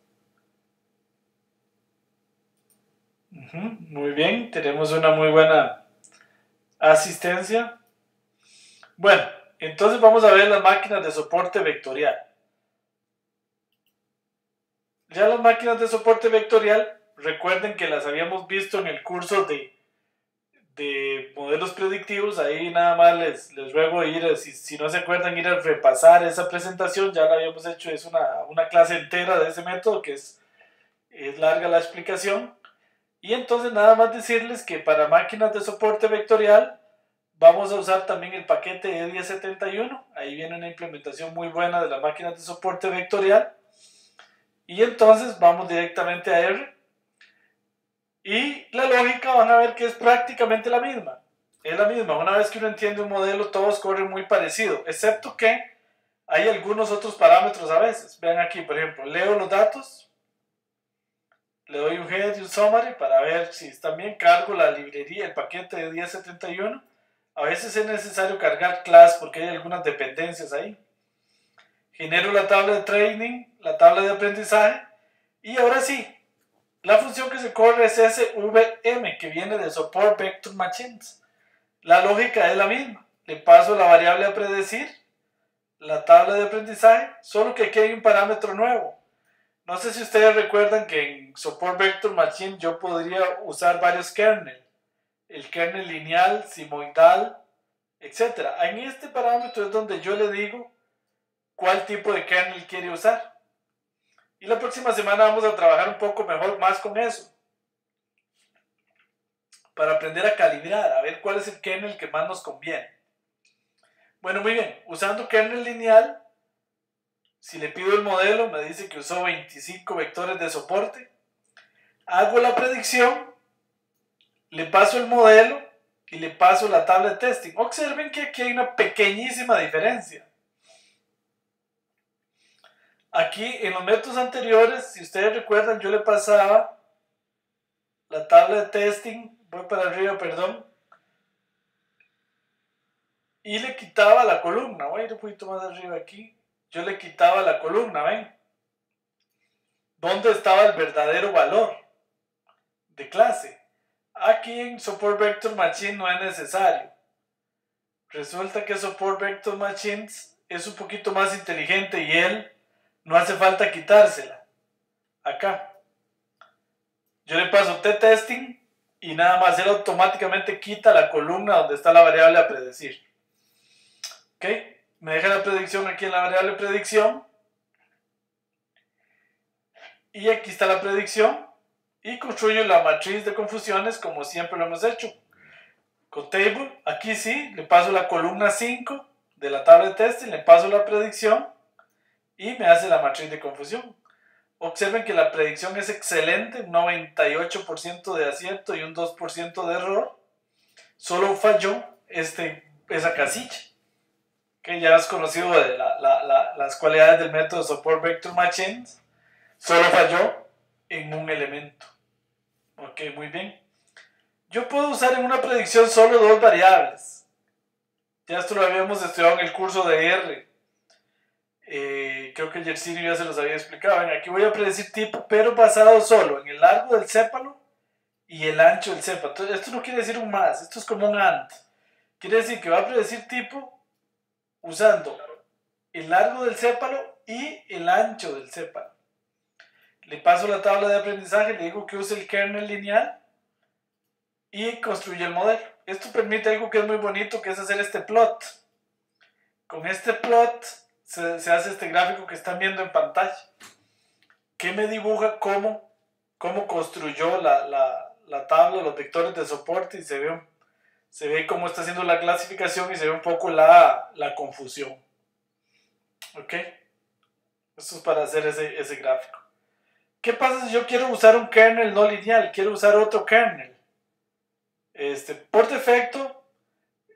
Uh-huh, muy bien, tenemos una muy buena asistencia. Bueno, entonces vamos a ver las máquinas de soporte vectorial. Ya las máquinas de soporte vectorial, recuerden que las habíamos visto en el curso de, de modelos predictivos. Ahí nada más les, les ruego ir, si, si no se acuerdan, ir a repasar esa presentación. Ya la habíamos hecho, es una, una clase entera de ese método, que es, es larga la explicación. Y entonces nada más decirles que para máquinas de soporte vectorial vamos a usar también el paquete E diez setenta y uno. Ahí viene una implementación muy buena de las máquinas de soporte vectorial. Y entonces vamos directamente a R. Y la lógica van a ver que es prácticamente la misma. Es la misma. Una vez que uno entiende un modelo, todos corren muy parecido. Excepto que hay algunos otros parámetros a veces. Vean aquí, por ejemplo, leo los datos. Le doy un head y un summary para ver si están bien. Cargo la librería, el paquete de diez setenta y uno. A veces es necesario cargar class porque hay algunas dependencias ahí. Genero la tabla de training, la tabla de aprendizaje. Y ahora sí, la función que se corre es S V M, que viene de Support Vector Machines. La lógica es la misma. Le paso la variable a predecir, la tabla de aprendizaje, solo que aquí hay un parámetro nuevo. No sé si ustedes recuerdan que en Support Vector Machine yo podría usar varios kernel. El kernel lineal, simoidal, etcétera. En este parámetro es donde yo le digo cuál tipo de kernel quiere usar. Y la próxima semana vamos a trabajar un poco mejor más con eso. Para aprender a calibrar, a ver cuál es el kernel que más nos conviene. Bueno, muy bien. Usando kernel lineal, si le pido el modelo, me dice que usó veinticinco vectores de soporte. Hago la predicción, le paso el modelo y le paso la tabla de testing. Observen que aquí hay una pequeñísima diferencia. Aquí en los métodos anteriores, si ustedes recuerdan, yo le pasaba la tabla de testing, voy para arriba, perdón, y le quitaba la columna. Voy a ir un poquito más arriba aquí. Yo le quitaba la columna, ¿ven? ¿Dónde estaba el verdadero valor de clase? Aquí en Support Vector Machine no es necesario. Resulta que Support Vector Machines es un poquito más inteligente y él no hace falta quitársela. Acá. Yo le paso t-testing y nada más él automáticamente quita la columna donde está la variable a predecir. ¿Ok? Me deja la predicción aquí en la variable predicción. Y aquí está la predicción. Y construyo la matriz de confusiones como siempre lo hemos hecho. Con table, aquí sí, le paso la columna cinco de la tabla de testing, le paso la predicción y me hace la matriz de confusión. Observen que la predicción es excelente, un noventa y ocho por ciento de acierto y un dos por ciento de error. Solo falló este, esa casilla. Que ya has conocido de la, la, la, las cualidades del método Support Vector Machines. Solo falló en un elemento. Ok, muy bien. Yo puedo usar en una predicción solo dos variables. Ya esto lo habíamos estudiado en el curso de R. Eh, creo que Yersinio ya se los había explicado. Ven, aquí voy a predecir tipo, pero basado solo en el largo del sépalo y el ancho del sépalo. Entonces, esto no quiere decir un más, esto es como un AND. Quiere decir que va a predecir tipo usando el largo del sépalo y el ancho del sépalo. Le paso la tabla de aprendizaje, le digo que use el kernel lineal y construye el modelo. Esto permite algo que es muy bonito, que es hacer este plot. Con este plot se, se hace este gráfico que están viendo en pantalla, que me dibuja cómo, cómo construyó la, la, la tabla, los vectores de soporte, y se ve, se ve cómo está haciendo la clasificación y se ve un poco la, la confusión. ¿Ok? Esto es para hacer ese, ese gráfico. ¿Qué pasa si yo quiero usar un kernel no lineal? Quiero usar otro kernel. Este, por defecto,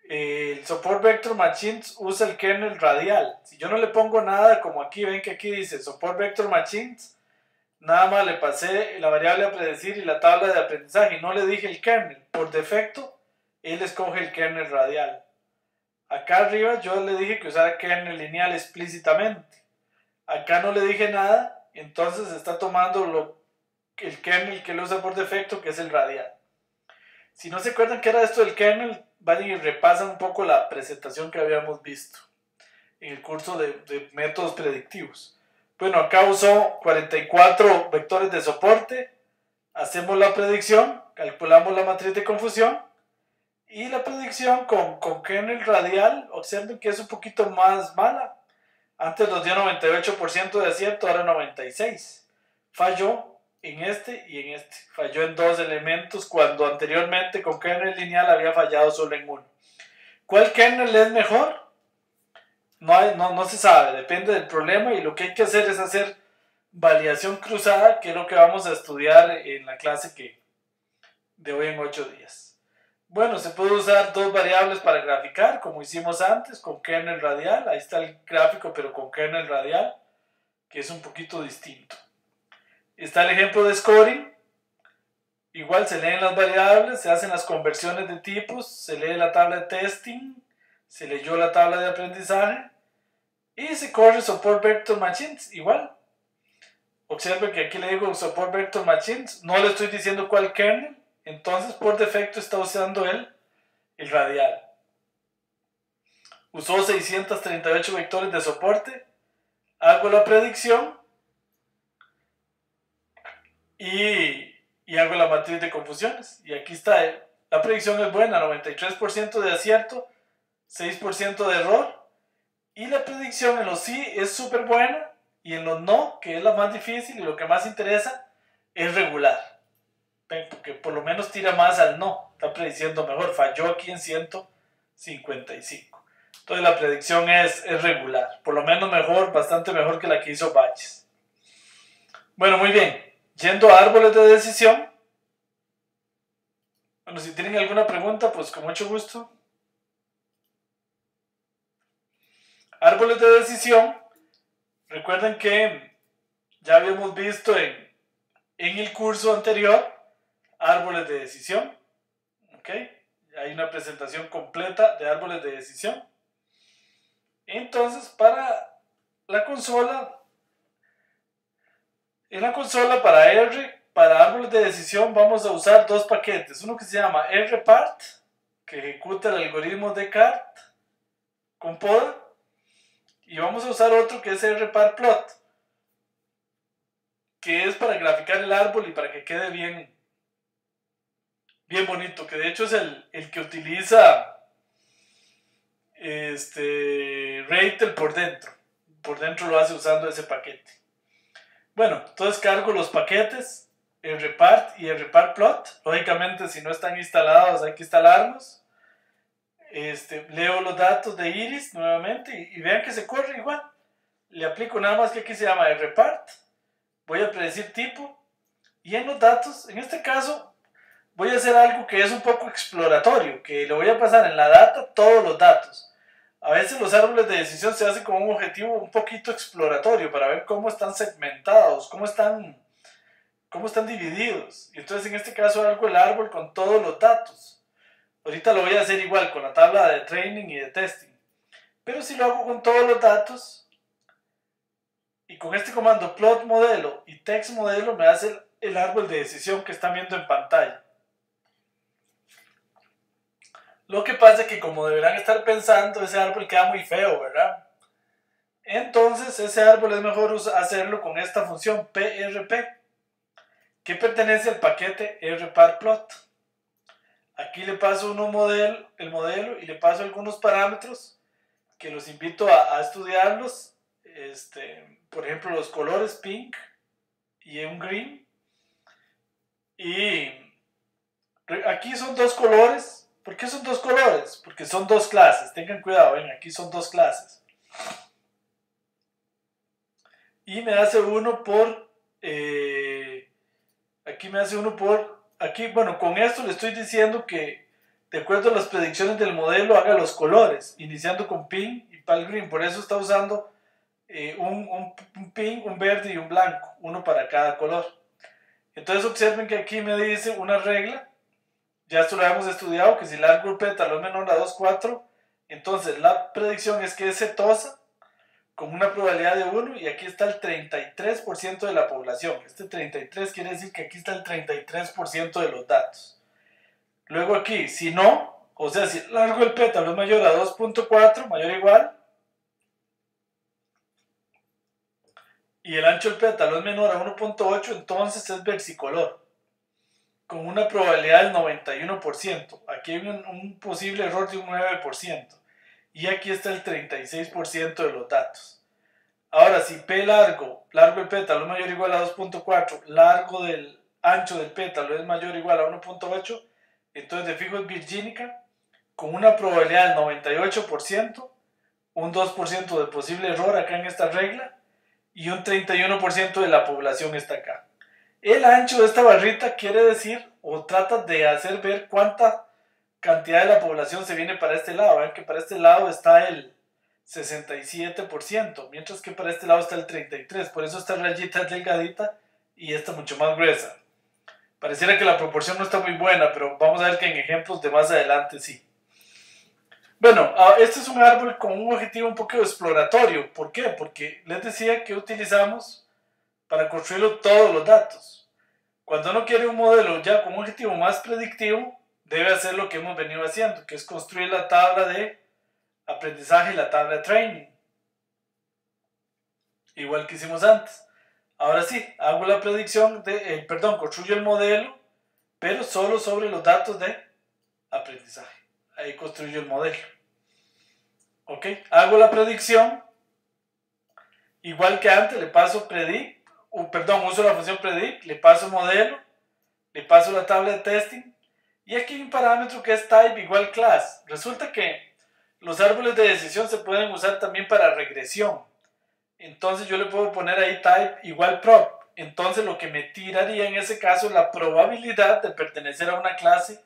el Support Vector Machines usa el kernel radial. Si yo no le pongo nada, como aquí ven que aquí dice Support Vector Machines, nada más le pasé la variable a predecir y la tabla de aprendizaje y no le dije el kernel. Por defecto, él escoge el kernel radial. Acá arriba yo le dije que usara kernel lineal explícitamente. Acá no le dije nada, entonces está tomando lo, el kernel que él usa por defecto, que es el radial. Si no se acuerdan qué era esto del kernel, vayan y repasan un poco la presentación que habíamos visto en el curso de, de métodos predictivos. Bueno, acá usó cuarenta y cuatro vectores de soporte, hacemos la predicción, calculamos la matriz de confusión y la predicción con, con kernel radial, observen que es un poquito más mala. Antes nos dio noventa y ocho por ciento de acierto, ahora noventa y seis por ciento. Falló en este y en este. Falló en dos elementos cuando anteriormente con kernel lineal había fallado solo en uno. ¿Cuál kernel es mejor? No, hay, no, no se sabe, depende del problema y lo que hay que hacer es hacer validación cruzada, que es lo que vamos a estudiar en la clase que, de hoy en ocho días. Bueno, se puede usar dos variables para graficar, como hicimos antes, con kernel radial. Ahí está el gráfico, pero con kernel radial, que es un poquito distinto. Está el ejemplo de scoring. Igual se leen las variables, se hacen las conversiones de tipos, se lee la tabla de testing, se leyó la tabla de aprendizaje y se corre Support Vector Machines. Igual. Observen que aquí le digo Support Vector Machines, no le estoy diciendo cuál kernel, entonces por defecto está usando él el radial. Usó seiscientos treinta y ocho vectores de soporte, hago la predicción y, y hago la matriz de confusiones. Y aquí está, la predicción es buena, noventa y tres por ciento de acierto, seis por ciento de error. Y la predicción en los sí es súper buena y en los no, que es la más difícil y lo que más interesa, es regular. Porque por lo menos tira más al no, está prediciendo mejor. Falló aquí en ciento cincuenta y cinco. Entonces la predicción es, es regular, por lo menos mejor, bastante mejor que la que hizo Baches. Bueno, muy bien. Yendo a árboles de decisión. Bueno, si tienen alguna pregunta, pues con mucho gusto. Árboles de decisión. Recuerden que ya habíamos visto en, en el curso anterior árboles de decisión. ¿Ok? Hay una presentación completa de árboles de decisión. Entonces, para la consola, en la consola para R, para árboles de decisión, vamos a usar dos paquetes. Uno que se llama rpart, que ejecuta el algoritmo Descartes con poda, y vamos a usar otro que es rpartplot, que es para graficar el árbol y para que quede bien, bien bonito, que de hecho es el, el que utiliza este Ratel por dentro. Por dentro lo hace usando ese paquete. Bueno, entonces cargo los paquetes rpart y rpartplot. Lógicamente, si no están instalados, hay que instalarlos. Este, leo los datos de Iris nuevamente y, y vean que se corre igual. Le aplico nada más que aquí se llama rpart. Voy a predecir tipo. Y en los datos, en este caso, voy a hacer algo que es un poco exploratorio, que le voy a pasar en la data todos los datos. A veces los árboles de decisión se hacen con un objetivo un poquito exploratorio para ver cómo están segmentados, cómo están, cómo están divididos. Y entonces en este caso hago el árbol con todos los datos. Ahorita lo voy a hacer igual con la tabla de training y de testing. Pero si lo hago con todos los datos y con este comando plot modelo y text modelo me hace el, el árbol de decisión que están viendo en pantalla. Lo que pasa es que, como deberán estar pensando, ese árbol queda muy feo, ¿verdad? Entonces ese árbol es mejor hacerlo con esta función prp, que pertenece al paquete rpartplot. Aquí le paso uno modelo, el modelo y le paso algunos parámetros que los invito a, a estudiarlos. Este, por ejemplo, los colores pink y un green. Y aquí son dos colores. ¿Por qué son dos colores? Porque son dos clases. Tengan cuidado, ven, aquí son dos clases. Y me hace uno por... Eh, aquí me hace uno por... Aquí, bueno, con esto le estoy diciendo que de acuerdo a las predicciones del modelo, haga los colores, iniciando con pink y pal green. Por eso está usando eh, un, un, un pink, un verde y un blanco, uno para cada color. Entonces observen que aquí me dice una regla, ya esto lo habíamos estudiado, que si el largo del pétalo es menor a dos punto cuatro, entonces la predicción es que es setosa con una probabilidad de uno, y aquí está el treinta y tres por ciento de la población. Este treinta y tres quiere decir que aquí está el treinta y tres por ciento de los datos. Luego aquí, si no, o sea, si el largo del pétalo es mayor a dos punto cuatro, mayor o igual, y el ancho del pétalo es menor a uno punto ocho, entonces es versicolor, con una probabilidad del noventa y uno por ciento. Aquí hay un, un posible error de un nueve por ciento. Y aquí está el treinta y seis por ciento de los datos. Ahora, si P largo, largo del pétalo es mayor o igual a dos punto cuatro, largo del ancho del pétalo es mayor o igual a uno punto ocho, entonces de fijo es virgínica, con una probabilidad del noventa y ocho por ciento, un dos por ciento de posible error acá en esta regla, y un treinta y uno por ciento de la población está acá. El ancho de esta barrita quiere decir, o trata de hacer ver cuánta cantidad de la población se viene para este lado. Ven que para este lado está el sesenta y siete por ciento, mientras que para este lado está el treinta y tres por ciento. Por eso esta rayita es delgadita y esta mucho más gruesa. Pareciera que la proporción no está muy buena, pero vamos a ver que en ejemplos de más adelante sí. Bueno, este es un árbol con un objetivo un poco exploratorio. ¿Por qué? Porque les decía que utilizamos para construirlo todos los datos. Cuando uno quiere un modelo ya con un objetivo más predictivo, debe hacer lo que hemos venido haciendo, que es construir la tabla de aprendizaje y la tabla de training, igual que hicimos antes. Ahora sí, hago la predicción, de, eh, perdón, construyo el modelo, pero solo sobre los datos de aprendizaje. Ahí construyo el modelo. Ok, hago la predicción, igual que antes, le paso predict, uh, perdón, uso la función predict, le paso modelo, le paso la tabla de testing, y aquí hay un parámetro que es type igual class. Resulta que los árboles de decisión se pueden usar también para regresión. Entonces yo le puedo poner ahí type igual prop. Entonces lo que me tiraría en ese caso es la probabilidad de pertenecer a una clase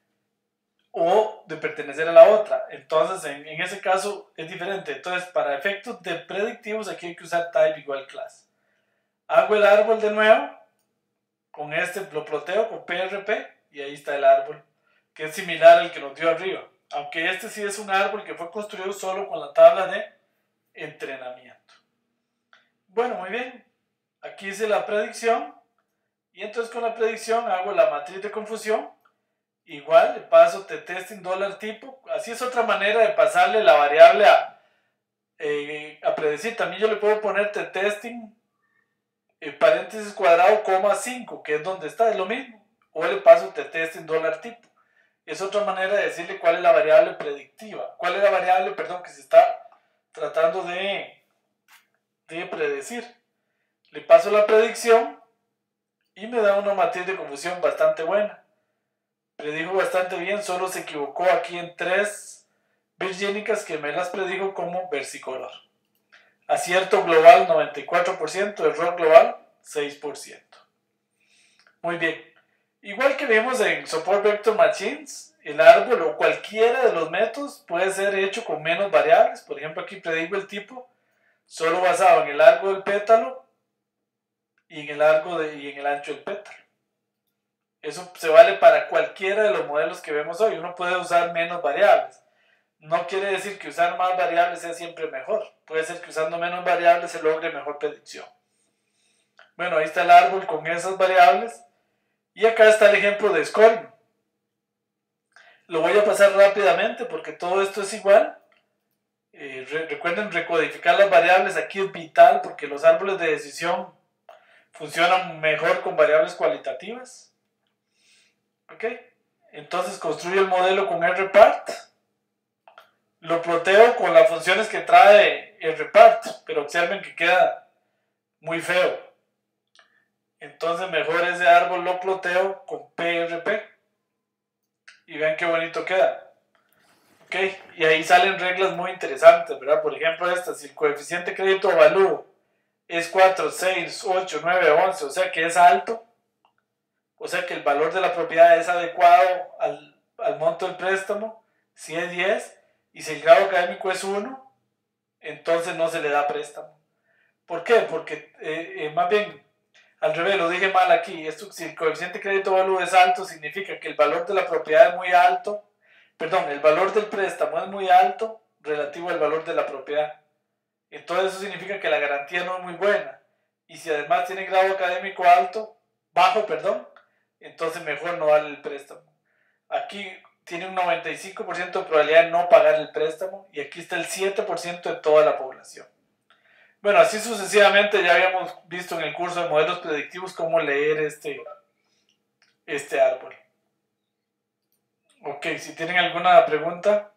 o de pertenecer a la otra. Entonces en, en ese caso es diferente. Entonces para efectos de predictivos aquí hay que usar type igual class. Hago el árbol de nuevo. Con este lo ploteo con P R P y ahí está el árbol, que es similar al que nos dio arriba. Aunque este sí es un árbol que fue construido solo con la tabla de entrenamiento. Bueno, muy bien. Aquí hice la predicción. Y entonces con la predicción hago la matriz de confusión. Igual le paso t-testing dólar tipo. Así es otra manera de pasarle la variable a, eh, a predecir. También yo le puedo poner t-testing eh, paréntesis cuadrado, coma cinco, que es donde está, es lo mismo. O le paso t-testing dólar tipo. Es otra manera de decirle cuál es la variable predictiva. Cuál es la variable, perdón, que se está tratando de, de predecir. Le paso la predicción y me da una matriz de confusión bastante buena. Predijo bastante bien, solo se equivocó aquí en tres virgínicas que me las predijo como versicolor. Acierto global noventa y cuatro por ciento, error global seis por ciento. Muy bien. Igual que vimos en Support Vector Machines, el árbol o cualquiera de los métodos puede ser hecho con menos variables. Por ejemplo, aquí predigo el tipo solo basado en el largo del pétalo y en el largo de, y en el ancho del pétalo. Eso se vale para cualquiera de los modelos que vemos hoy. Uno puede usar menos variables. No quiere decir que usar más variables sea siempre mejor. Puede ser que usando menos variables se logre mejor predicción. Bueno, ahí está el árbol con esas variables. Y acá está el ejemplo de scoring. Lo voy a pasar rápidamente porque todo esto es igual. Eh, re recuerden recodificar las variables. Aquí es vital porque los árboles de decisión funcionan mejor con variables cualitativas. Ok. Entonces construyo el modelo con rpart. Lo ploteo con las funciones que trae rpart. Pero observen que queda muy feo. Entonces mejor ese árbol lo ploteo con P R P. Y vean qué bonito queda. Ok, y ahí salen reglas muy interesantes, ¿verdad? Por ejemplo esta, si el coeficiente crédito avalúo es cuatro, seis, ocho, nueve, once, o sea que es alto, o sea que el valor de la propiedad es adecuado al, al monto del préstamo, si es diez, y si el grado académico es uno, entonces no se le da préstamo. ¿Por qué? Porque eh, eh, más bien, al revés, lo dije mal aquí. Esto, si el coeficiente crédito valor es alto, significa que el valor de la propiedad es muy alto. Perdón, el valor del préstamo es muy alto relativo al valor de la propiedad. Entonces eso significa que la garantía no es muy buena. Y si además tiene grado académico alto, bajo, perdón, entonces mejor no darle el préstamo. Aquí tiene un noventa y cinco por ciento de probabilidad de no pagar el préstamo y aquí está el siete por ciento de toda la población. Bueno, así sucesivamente. Ya habíamos visto en el curso de modelos predictivos cómo leer este, este árbol. Ok, si tienen alguna pregunta.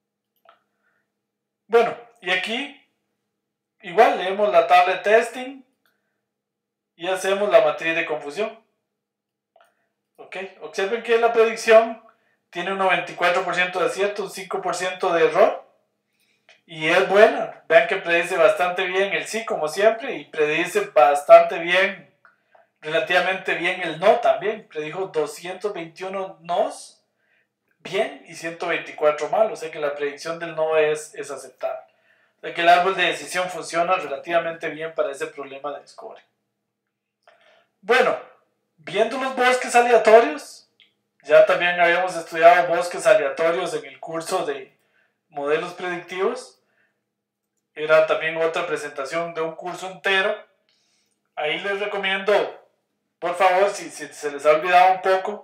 Bueno, y aquí igual leemos la tabla de testing y hacemos la matriz de confusión. Ok, observen que la predicción tiene un noventa y cuatro por ciento de acierto, un cinco por ciento de error. Y es buena. Vean que predice bastante bien el sí, como siempre, y predice bastante bien, relativamente bien el no también. Predijo doscientos veintiuno nos bien y ciento veinticuatro mal. O sea que la predicción del no es, es aceptable. O sea que el árbol de decisión funciona relativamente bien para ese problema de scoring. Bueno, viendo los bosques aleatorios, ya también habíamos estudiado bosques aleatorios en el curso de modelos predictivos. Era también otra presentación de un curso entero. Ahí les recomiendo, por favor, si, si se les ha olvidado un poco,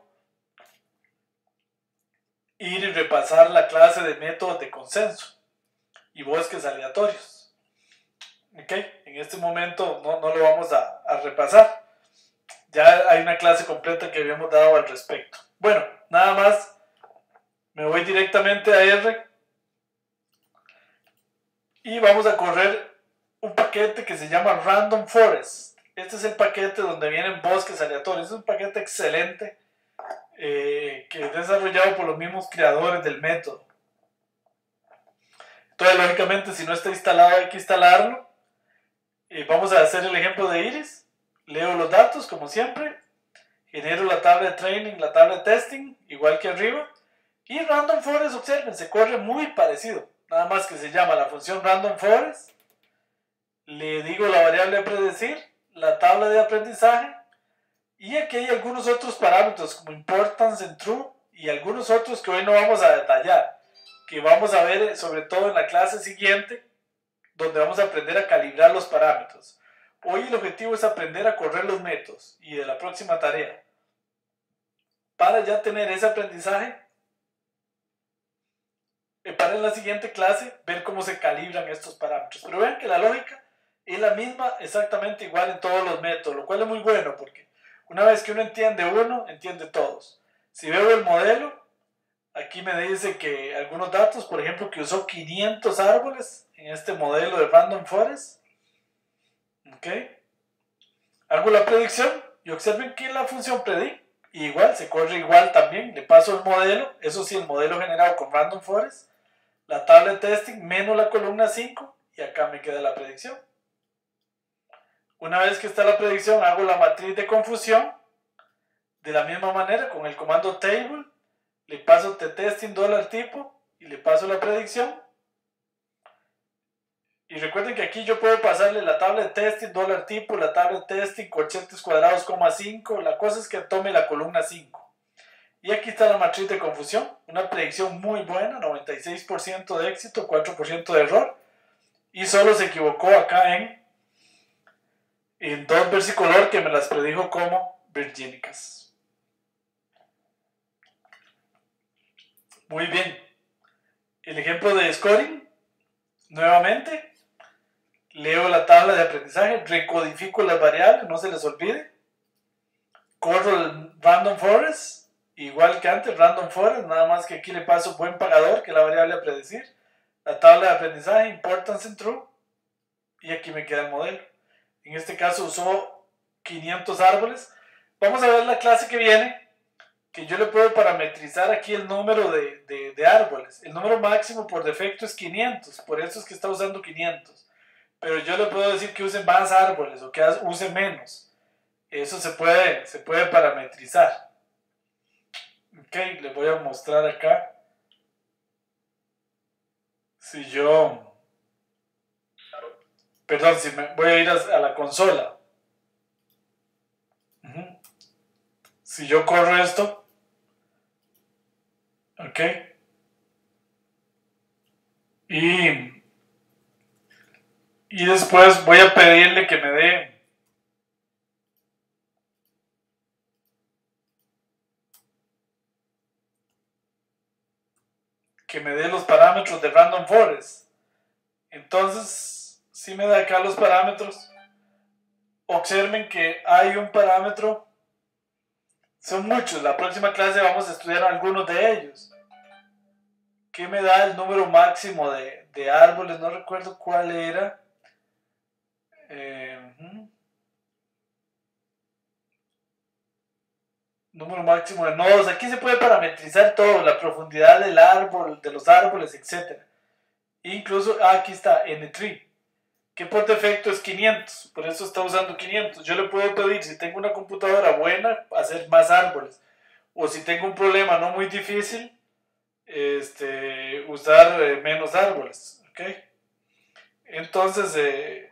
ir y repasar la clase de métodos de consenso y bosques aleatorios. ¿Ok? En este momento no, no lo vamos a, a repasar. Ya hay una clase completa que habíamos dado al respecto. Bueno, nada más. Me voy directamente a R. Y vamos a correr un paquete que se llama Random Forest. Este es el paquete donde vienen bosques aleatorios. Es un paquete excelente eh, que es desarrollado por los mismos creadores del método. Entonces, lógicamente, si no está instalado, hay que instalarlo. Eh, vamos a hacer el ejemplo de Iris. Leo los datos, como siempre. Genero la tabla de training, la tabla de testing, igual que arriba. Y Random Forest, observen, se corre muy parecido. Nada más que se llama la función Random Forest. Le digo la variable de predecir, la tabla de aprendizaje. Y aquí hay algunos otros parámetros como importance en true y algunos otros que hoy no vamos a detallar, que vamos a ver sobre todo en la clase siguiente, donde vamos a aprender a calibrar los parámetros. Hoy el objetivo es aprender a correr los métodos y de la próxima tarea, para ya tener ese aprendizaje, para en la siguiente clase ver cómo se calibran estos parámetros. Pero vean que la lógica es la misma, exactamente igual en todos los métodos, lo cual es muy bueno porque una vez que uno entiende uno, entiende todos. Si veo el modelo, aquí me dice que algunos datos, por ejemplo, que usó quinientos árboles en este modelo de Random Forest. ¿Ok? Hago la predicción y observen que la función predict, igual, se corre igual también. Le paso el modelo, eso sí, el modelo generado con Random Forest, la tabla de testing menos la columna cinco y acá me queda la predicción. Una vez que está la predicción, hago la matriz de confusión. De la misma manera, con el comando table, le paso testing dólar tipo y le paso la predicción. Y recuerden que aquí yo puedo pasarle la tabla de testing dólar tipo, la tabla de testing corchetes cuadrados, coma cinco. La cosa es que tome la columna cinco. Y aquí está la matriz de confusión. Una predicción muy buena, noventa y seis por ciento de éxito, cuatro por ciento de error. Y solo se equivocó acá en, en dos versicolor que me las predijo como virgínicas. Muy bien. El ejemplo de scoring, nuevamente, leo la tabla de aprendizaje, recodifico las variables, no se les olvide. Corro el Random Forest, igual que antes, Random Forest, nada más que aquí le paso buen pagador, que es la variable a predecir. La tabla de aprendizaje, importance en true, y aquí me queda el modelo. En este caso usó quinientos árboles. Vamos a ver la clase que viene, que yo le puedo parametrizar aquí el número de, de, de árboles. El número máximo por defecto es quinientos, por eso es que está usando quinientos. Pero yo le puedo decir que use más árboles o que use menos. Eso se puede, se puede parametrizar. ¿Ok? les voy a mostrar acá. Si yo... Perdón, si me voy a ir a, a la consola. Uh-huh. Si yo corro esto. Ok. Y, y después voy a pedirle que me dé que me dé los parámetros de Random Forest. Entonces, si me da acá los parámetros, observen que hay un parámetro, son muchos, la próxima clase vamos a estudiar algunos de ellos, que me da el número máximo de, de árboles, no recuerdo cuál era, eh, número máximo de nodos. Aquí se puede parametrizar todo, la profundidad del árbol, de los árboles, etcétera. Incluso, ah, aquí está, N tres, que por defecto es quinientos, por eso está usando quinientos. Yo le puedo pedir, si tengo una computadora buena, hacer más árboles, o si tengo un problema no muy difícil, este, usar eh, menos árboles, ¿ok? Entonces, eh,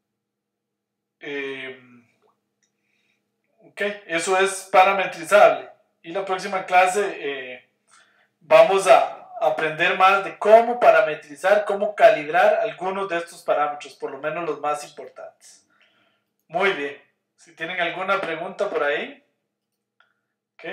eh, ok, eso es parametrizable. Y la próxima clase eh, vamos a aprender más de cómo parametrizar, cómo calibrar algunos de estos parámetros, por lo menos los más importantes. Muy bien. Si tienen alguna pregunta por ahí. Ok.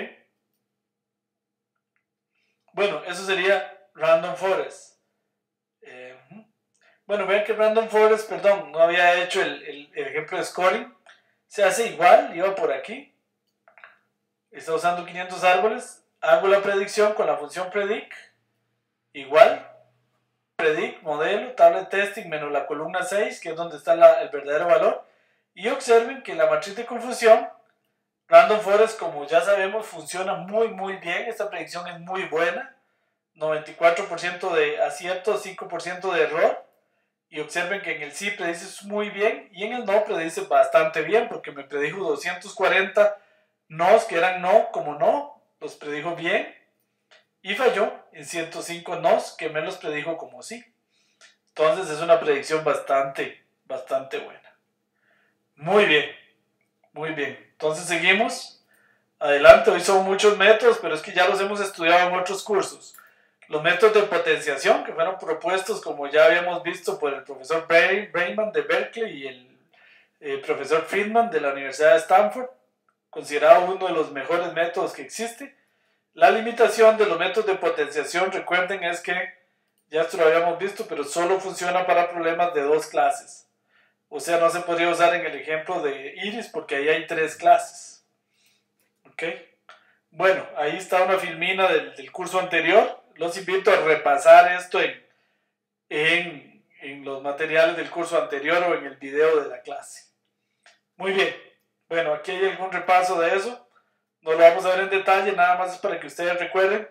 Bueno, eso sería Random Forest. Eh, bueno, vean que Random Forest, perdón, no había hecho el, el, el ejemplo de scoring. Se hace igual, iba por aquí. Está usando quinientos árboles. Hago la predicción con la función predict. Igual. Predict, modelo, tabla de testing menos la columna seis, que es donde está la, el verdadero valor. Y observen que la matriz de confusión, Random Forest, como ya sabemos, funciona muy muy bien. Esta predicción es muy buena. noventa y cuatro por ciento de acierto, cinco por ciento de error. Y observen que en el sí predice muy bien y en el no predice bastante bien, porque me predijo doscientos cuarenta nos que eran no como no, los predijo bien. Y falló en ciento cinco nos que me los predijo como sí. Entonces es una predicción bastante, bastante buena. Muy bien, muy bien. Entonces seguimos. Adelante, hoy son muchos métodos, pero es que ya los hemos estudiado en otros cursos. Los métodos de potenciación que fueron propuestos, como ya habíamos visto, por el profesor Brainman de Berkeley y el eh, profesor Friedman de la Universidad de Stanford, considerado uno de los mejores métodos que existe. La limitación de los métodos de potenciación, recuerden, es que, ya esto lo habíamos visto, pero solo funciona para problemas de dos clases. O sea, no se podría usar en el ejemplo de Iris porque ahí hay tres clases. ¿Ok? Bueno, ahí está una filmina del, del curso anterior. Los invito a repasar esto en, en, en los materiales del curso anterior o en el video de la clase. Muy bien. Bueno, aquí hay algún repaso de eso. No lo vamos a ver en detalle, nada más es para que ustedes recuerden.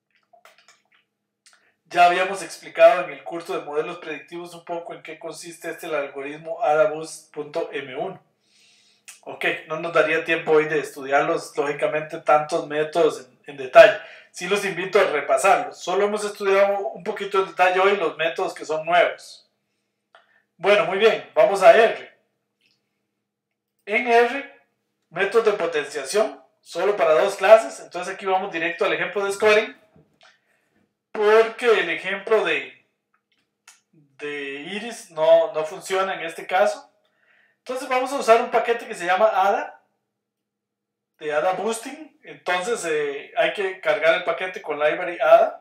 Ya habíamos explicado en el curso de modelos predictivos un poco en qué consiste este el algoritmo Adaboost punto eme uno. Ok, no nos daría tiempo hoy de estudiarlos, lógicamente, tantos métodos en, en detalle. Sí los invito a repasarlos. Solo hemos estudiado un poquito en detalle hoy los métodos que son nuevos. Bueno, muy bien, vamos a R. En R, métodos de potenciación, solo para dos clases. Entonces aquí vamos directo al ejemplo de scoring, porque el ejemplo de, de Iris no, no funciona en este caso. Entonces vamos a usar un paquete que se llama A D A, de A D A Boosting. Entonces eh, hay que cargar el paquete con library A D A.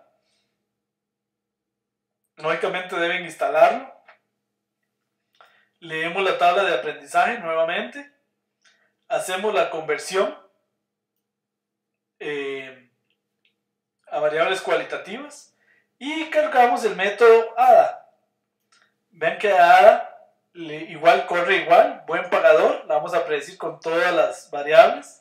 Lógicamente deben instalarlo. Leemos la tabla de aprendizaje nuevamente. Hacemos la conversión eh, a variables cualitativas y cargamos el método A D A. Ven que A D A le, igual corre igual, buen pagador, la vamos a predecir con todas las variables.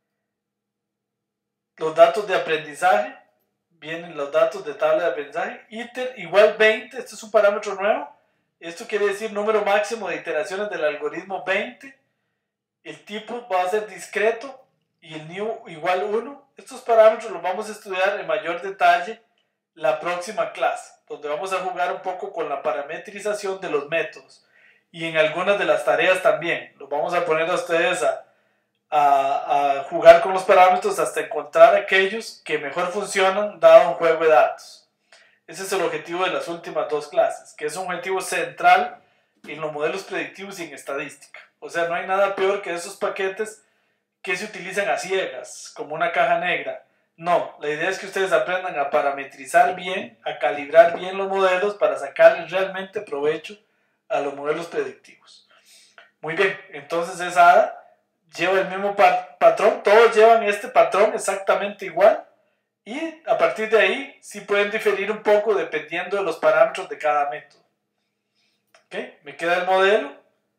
Los datos de aprendizaje, vienen los datos de tabla de aprendizaje. Iter igual veinte, este es un parámetro nuevo. Esto quiere decir número máximo de iteraciones del algoritmo veinte. El tipo va a ser discreto y el new igual uno. Estos parámetros los vamos a estudiar en mayor detalle la próxima clase, donde vamos a jugar un poco con la parametrización de los métodos y en algunas de las tareas también. Los vamos a poner a ustedes a, a, a jugar con los parámetros hasta encontrar aquellos que mejor funcionan dado un juego de datos. Ese es el objetivo de las últimas dos clases, que es un objetivo central en los modelos predictivos y en estadística. O sea, no hay nada peor que esos paquetes que se utilizan a ciegas, como una caja negra. No, la idea es que ustedes aprendan a parametrizar bien, a calibrar bien los modelos para sacarles realmente provecho a los modelos predictivos. Muy bien, entonces esa A D A lleva el mismo patrón, todos llevan este patrón exactamente igual y a partir de ahí sí pueden diferir un poco dependiendo de los parámetros de cada método. ¿Ok? Me queda el modelo.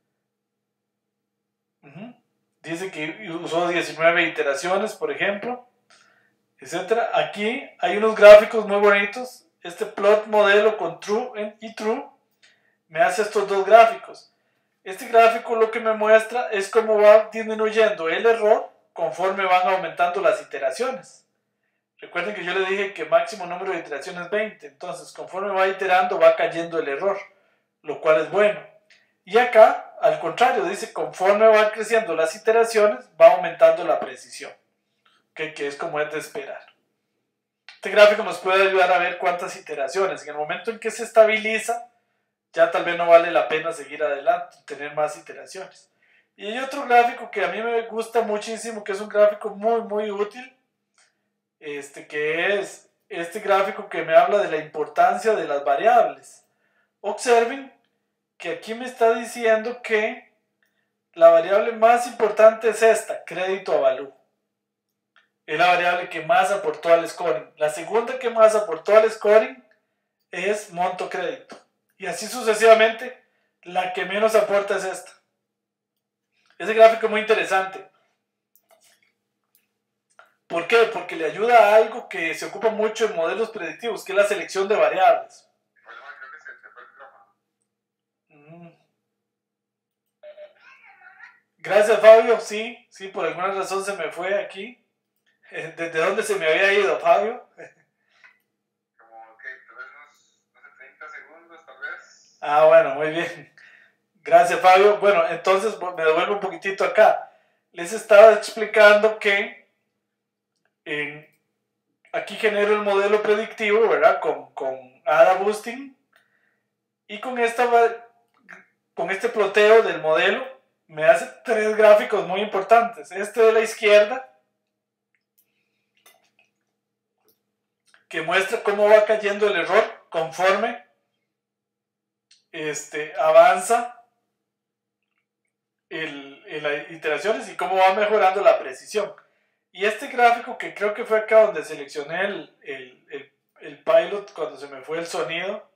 Uh-huh. Dice que usó diecinueve iteraciones, por ejemplo, etcétera. Aquí hay unos gráficos muy bonitos. Este plot modelo con true y true me hace estos dos gráficos. Este gráfico lo que me muestra es cómo va disminuyendo el error conforme van aumentando las iteraciones. Recuerden que yo le dije que máximo número de iteraciones es veinte. Entonces, conforme va iterando, va cayendo el error, lo cual es bueno. Y acá, al contrario, dice conforme van creciendo las iteraciones, va aumentando la precisión, ¿okay? Que es como es de esperar. Este gráfico nos puede ayudar a ver cuántas iteraciones. En el momento en que se estabiliza, ya tal vez no vale la pena seguir adelante, tener más iteraciones. Y hay otro gráfico que a mí me gusta muchísimo, que es un gráfico muy, muy útil, este, que es este gráfico que me habla de la importancia de las variables. Observen que aquí me está diciendo que la variable más importante es esta, crédito a valú. Es la variable que más aportó al scoring. La segunda que más aportó al scoring es monto crédito. Y así sucesivamente, la que menos aporta es esta. Ese gráfico es muy interesante. ¿Por qué? Porque le ayuda a algo que se ocupa mucho en modelos predictivos, que es la selección de variables. Gracias, Fabio. Sí, sí, por alguna razón se me fue aquí. ¿Desde dónde se me había ido, Fabio? Como que tal vez unos, no sé, treinta segundos, tal vez. Ah, bueno, muy bien. Gracias, Fabio. Bueno, entonces me devuelvo un poquitito acá. Les estaba explicando que en, aquí genero el modelo predictivo, ¿verdad? Con, con A D A Boosting. Y con, esta, con este ploteo del modelo me hace tres gráficos muy importantes. Este de la izquierda, que muestra cómo va cayendo el error conforme este, avanza el, el, las iteraciones y cómo va mejorando la precisión. Y este gráfico, que creo que fue acá donde seleccioné el, el, el, el pilot cuando se me fue el sonido.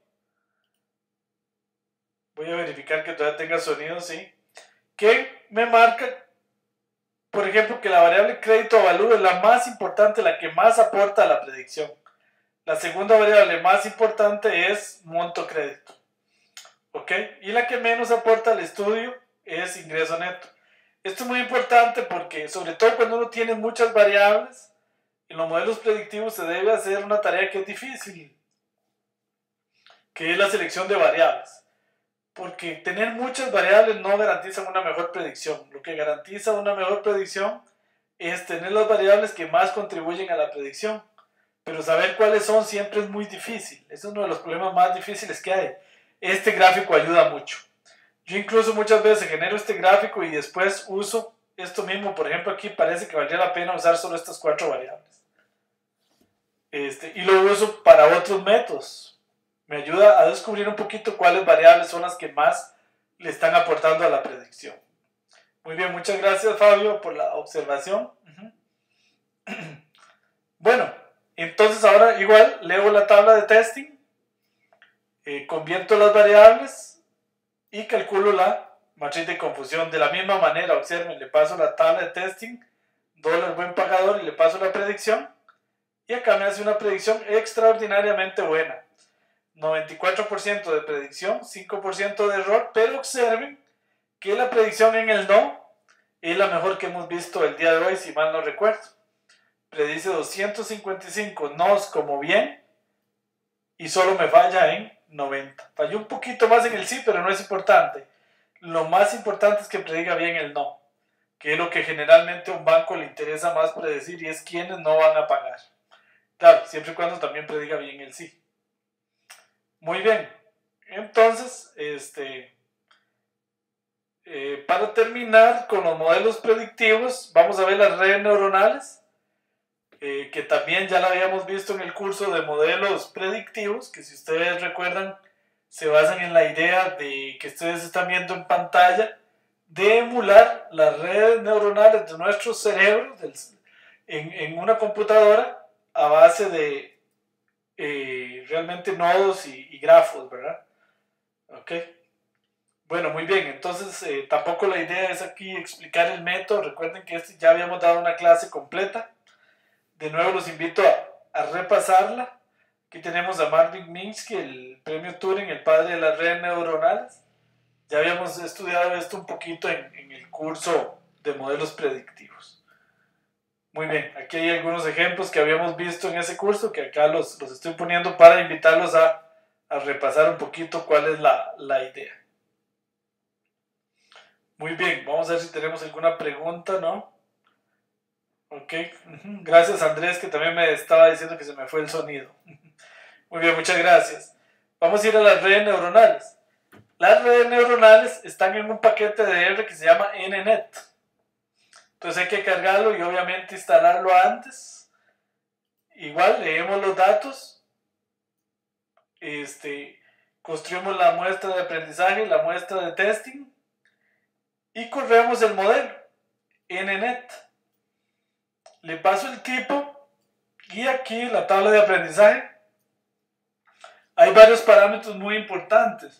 Voy a verificar que todavía tenga sonido, sí. Que me marca, por ejemplo, que la variable crédito a valor es la más importante, la que más aporta a la predicción. La segunda variable más importante es monto crédito. ¿Ok? Y la que menos aporta al estudio es ingreso neto. Esto es muy importante porque, sobre todo cuando uno tiene muchas variables, en los modelos predictivos se debe hacer una tarea que es difícil, que es la selección de variables. Porque tener muchas variables no garantiza una mejor predicción. Lo que garantiza una mejor predicción es tener las variables que más contribuyen a la predicción. Pero saber cuáles son siempre es muy difícil. Es uno de los problemas más difíciles que hay. Este gráfico ayuda mucho. Yo incluso muchas veces genero este gráfico y después uso esto mismo. Por ejemplo, aquí parece que valdría la pena usar solo estas cuatro variables. Este, y lo uso para otros métodos. Me ayuda a descubrir un poquito cuáles variables son las que más le están aportando a la predicción. Muy bien, muchas gracias, Fabio, por la observación. Uh-huh. Bueno, entonces ahora igual leo la tabla de testing, eh, convierto las variables y calculo la matriz de confusión. De la misma manera, observen, le paso la tabla de testing, dólar buen pagador y le paso la predicción. Y acá me hace una predicción extraordinariamente buena. noventa y cuatro por ciento de predicción, cinco por ciento de error, pero observen que la predicción en el no es la mejor que hemos visto el día de hoy, si mal no recuerdo. predice doscientos cincuenta y cinco nodos como bien y solo me falla en noventa. Falló un poquito más en el sí, pero no es importante. Lo más importante es que prediga bien el no, que es lo que generalmente a un banco le interesa más predecir, y es quiénes no van a pagar. Claro, siempre y cuando también prediga bien el sí. Muy bien. Entonces, este, eh, para terminar con los modelos predictivos, vamos a ver las redes neuronales, eh, que también ya la habíamos visto en el curso de modelos predictivos, que si ustedes recuerdan, se basan en la idea de que ustedes están viendo en pantalla, de emular las redes neuronales de nuestro cerebro del, en, en una computadora a base de eh, realmente nodos y, y grafos, ¿verdad? Ok. Bueno, muy bien, entonces eh, tampoco la idea es aquí explicar el método. Recuerden que este ya habíamos dado una clase completa. De nuevo los invito a, a repasarla. Aquí tenemos a Marvin Minsky, el premio Turing, el padre de las redes neuronales. Ya habíamos estudiado esto un poquito en, en el curso de modelos predictivos. Muy bien, aquí hay algunos ejemplos que habíamos visto en ese curso, que acá los, los estoy poniendo para invitarlos a, a repasar un poquito cuál es la, la idea. Muy bien, vamos a ver si tenemos alguna pregunta, ¿no? Ok, gracias Andrés, que también me estaba diciendo que se me fue el sonido. Muy bien, muchas gracias. Vamos a ir a las redes neuronales. Las redes neuronales están en un paquete de R que se llama N net. Entonces hay que cargarlo y obviamente instalarlo antes. Igual leemos los datos, este, construimos la muestra de aprendizaje, la muestra de testing y corremos el modelo N net. Le paso el tipo y aquí en la tabla de aprendizaje hay varios parámetros muy importantes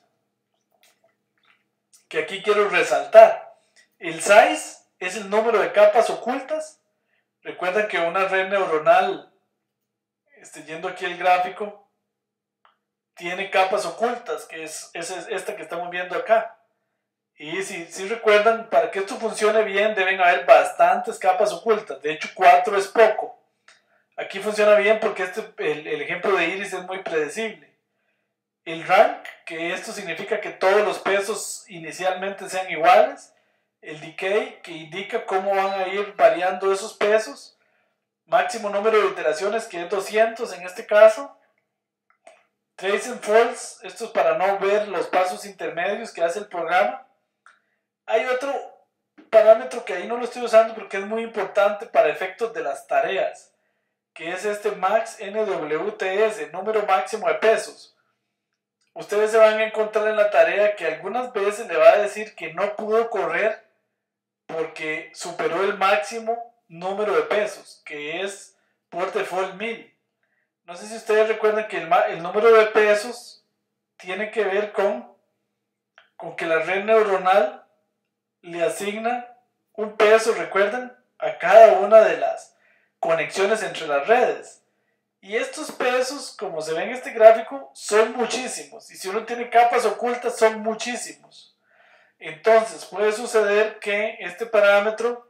que aquí quiero resaltar. El size es el número de capas ocultas. Recuerden que una red neuronal, este, yendo aquí el gráfico, tiene capas ocultas, que es, es esta que estamos viendo acá. Y si, si recuerdan, para que esto funcione bien deben haber bastantes capas ocultas. De hecho, cuatro es poco. Aquí funciona bien porque este, el, el ejemplo de Iris es muy predecible. El rank, que esto significa que todos los pesos inicialmente sean iguales. El decay, que indica cómo van a ir variando esos pesos. Máximo número de iteraciones, que es doscientos en este caso. Trace and false, esto es para no ver los pasos intermedios que hace el programa. Hay otro parámetro que ahí no lo estoy usando porque es muy importante para efectos de las tareas, que es este max N W T S, número máximo de pesos. Ustedes se van a encontrar en la tarea que algunas veces le va a decir que no pudo correr porque superó el máximo número de pesos, que es por default mil. No sé si ustedes recuerdan que el, el número de pesos tiene que ver con, con que la red neuronal le asigna un peso, recuerdan, a cada una de las conexiones entre las redes. Y estos pesos, como se ve en este gráfico, son muchísimos. Y si uno tiene capas ocultas, son muchísimos. Entonces, puede suceder que este parámetro,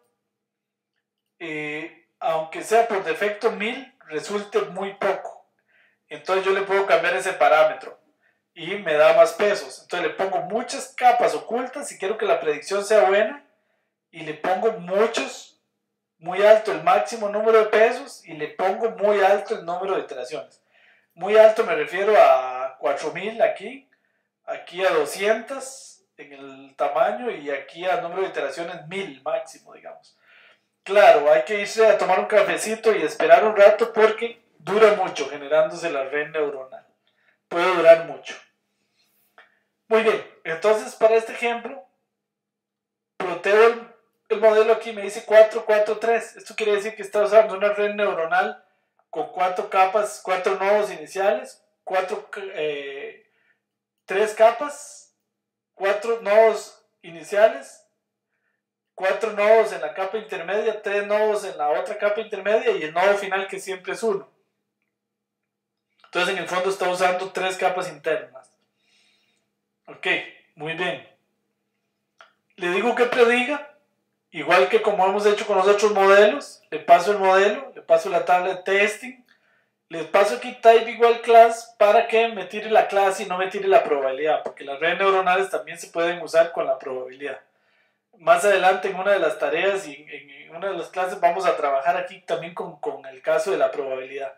eh, aunque sea por defecto mil, resulte muy poco. Entonces yo le puedo cambiar ese parámetro y me da más pesos. Entonces le pongo muchas capas ocultas si quiero que la predicción sea buena, y le pongo muchos, muy alto el máximo número de pesos, y le pongo muy alto el número de iteraciones. Muy alto me refiero a cuatro mil aquí, aquí a doscientos en el tamaño, y aquí a número de iteraciones mil máximo, digamos. Claro, hay que irse a tomar un cafecito y esperar un rato porque dura mucho generándose la red neuronal. Puede durar mucho. Muy bien, entonces para este ejemplo, ploteo el, el modelo aquí, me dice cuatro cuatro tres. Esto quiere decir que está usando una red neuronal con cuatro capas, cuatro nodos iniciales, cuatro, eh, tres capas, cuatro nodos iniciales, cuatro nodos en la capa intermedia, tres nodos en la otra capa intermedia y el nodo final que siempre es uno. Entonces en el fondo está usando tres capas internas. Ok, muy bien. Le digo que prediga igual que como hemos hecho con los otros modelos, le paso el modelo, le paso la tabla de testing, les paso aquí type igual class para que me tire la clase y no me tire la probabilidad, porque las redes neuronales también se pueden usar con la probabilidad. Más adelante en una de las tareas y en, en una de las clases vamos a trabajar aquí también con, con el caso de la probabilidad.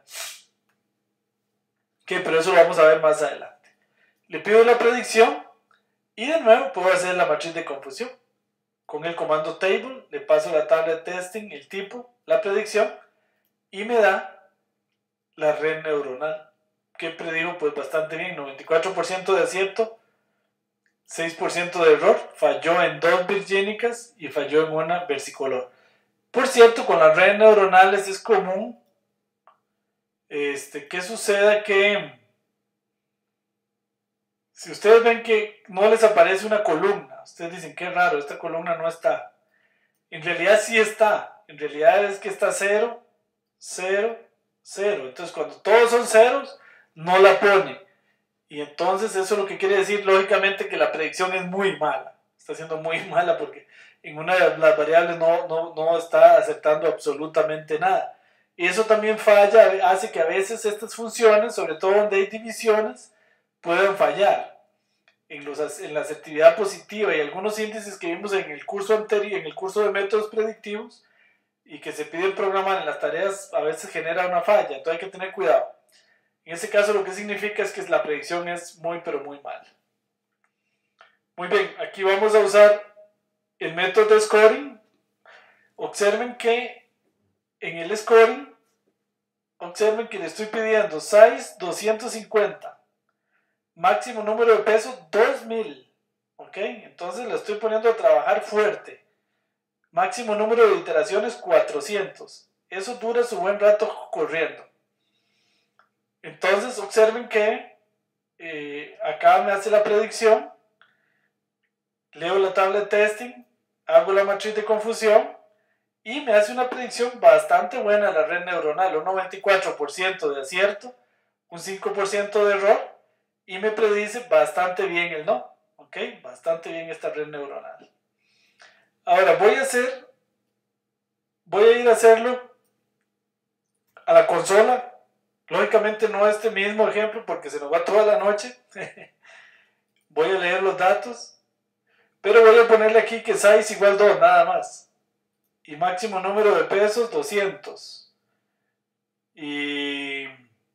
Ok, pero eso lo vamos a ver más adelante. Le pido la predicción y de nuevo puedo hacer la matriz de confusión. Con el comando table le paso la tabla de testing, el tipo, la predicción y me da la red neuronal, que predijo pues bastante bien, noventa y cuatro por ciento de acierto, seis por ciento de error, falló en dos virgínicas y falló en una versicolor. Por cierto, con las redes neuronales es común este, que suceda que si ustedes ven que no les aparece una columna, ustedes dicen qué raro, esta columna no está. En realidad sí está, en realidad es que está cero, cero, cero. Entonces cuando todos son ceros, no la pone. Y entonces eso es lo que quiere decir lógicamente que la predicción es muy mala. Está siendo muy mala porque en una de las variables no, no, no está aceptando absolutamente nada. Y eso también falla, hace que a veces estas funciones, sobre todo donde hay divisiones, puedan fallar. En, los, en la asertividad positiva y algunos índices que vimos en el curso anterior, en el curso de métodos predictivos, y que se piden programar en las tareas, a veces genera una falla, entonces hay que tener cuidado. En ese caso lo que significa es que la predicción es muy pero muy mala. Muy bien, aquí vamos a usar el método de scoring. Observen que en el scoring, observen que le estoy pidiendo size doscientos cincuenta, máximo número de pesos dos mil, ¿ok? Entonces le estoy poniendo a trabajar fuerte. Máximo número de iteraciones cuatrocientos. Eso dura su buen rato corriendo. Entonces observen que eh, acá me hace la predicción. Leo la tabla de testing. Hago la matriz de confusión. Y me hace una predicción bastante buena la red neuronal. Un noventa y cuatro por ciento de acierto. Un cinco por ciento de error. Y me predice bastante bien el no. ¿Ok? Bastante bien esta red neuronal. Ahora voy a hacer, voy a ir a hacerlo a la consola. Lógicamente no este mismo ejemplo porque se nos va toda la noche. Voy a leer los datos, pero voy a ponerle aquí que size igual dos, nada más. Y máximo número de pesos doscientos. Y,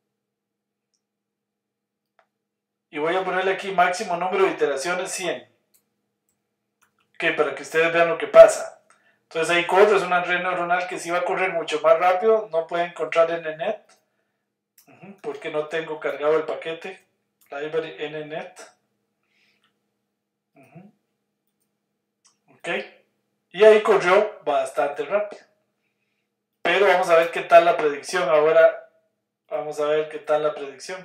y voy a ponerle aquí máximo número de iteraciones cien. Ok, para que ustedes vean lo que pasa. Entonces ahí corre, es una red neuronal que sí va a correr mucho más rápido. No puede encontrar nnet, uh-huh, porque no tengo cargado el paquete library nnet. Uh-huh. Ok, y ahí corrió bastante rápido. Pero vamos a ver qué tal la predicción. Ahora vamos a ver qué tal la predicción.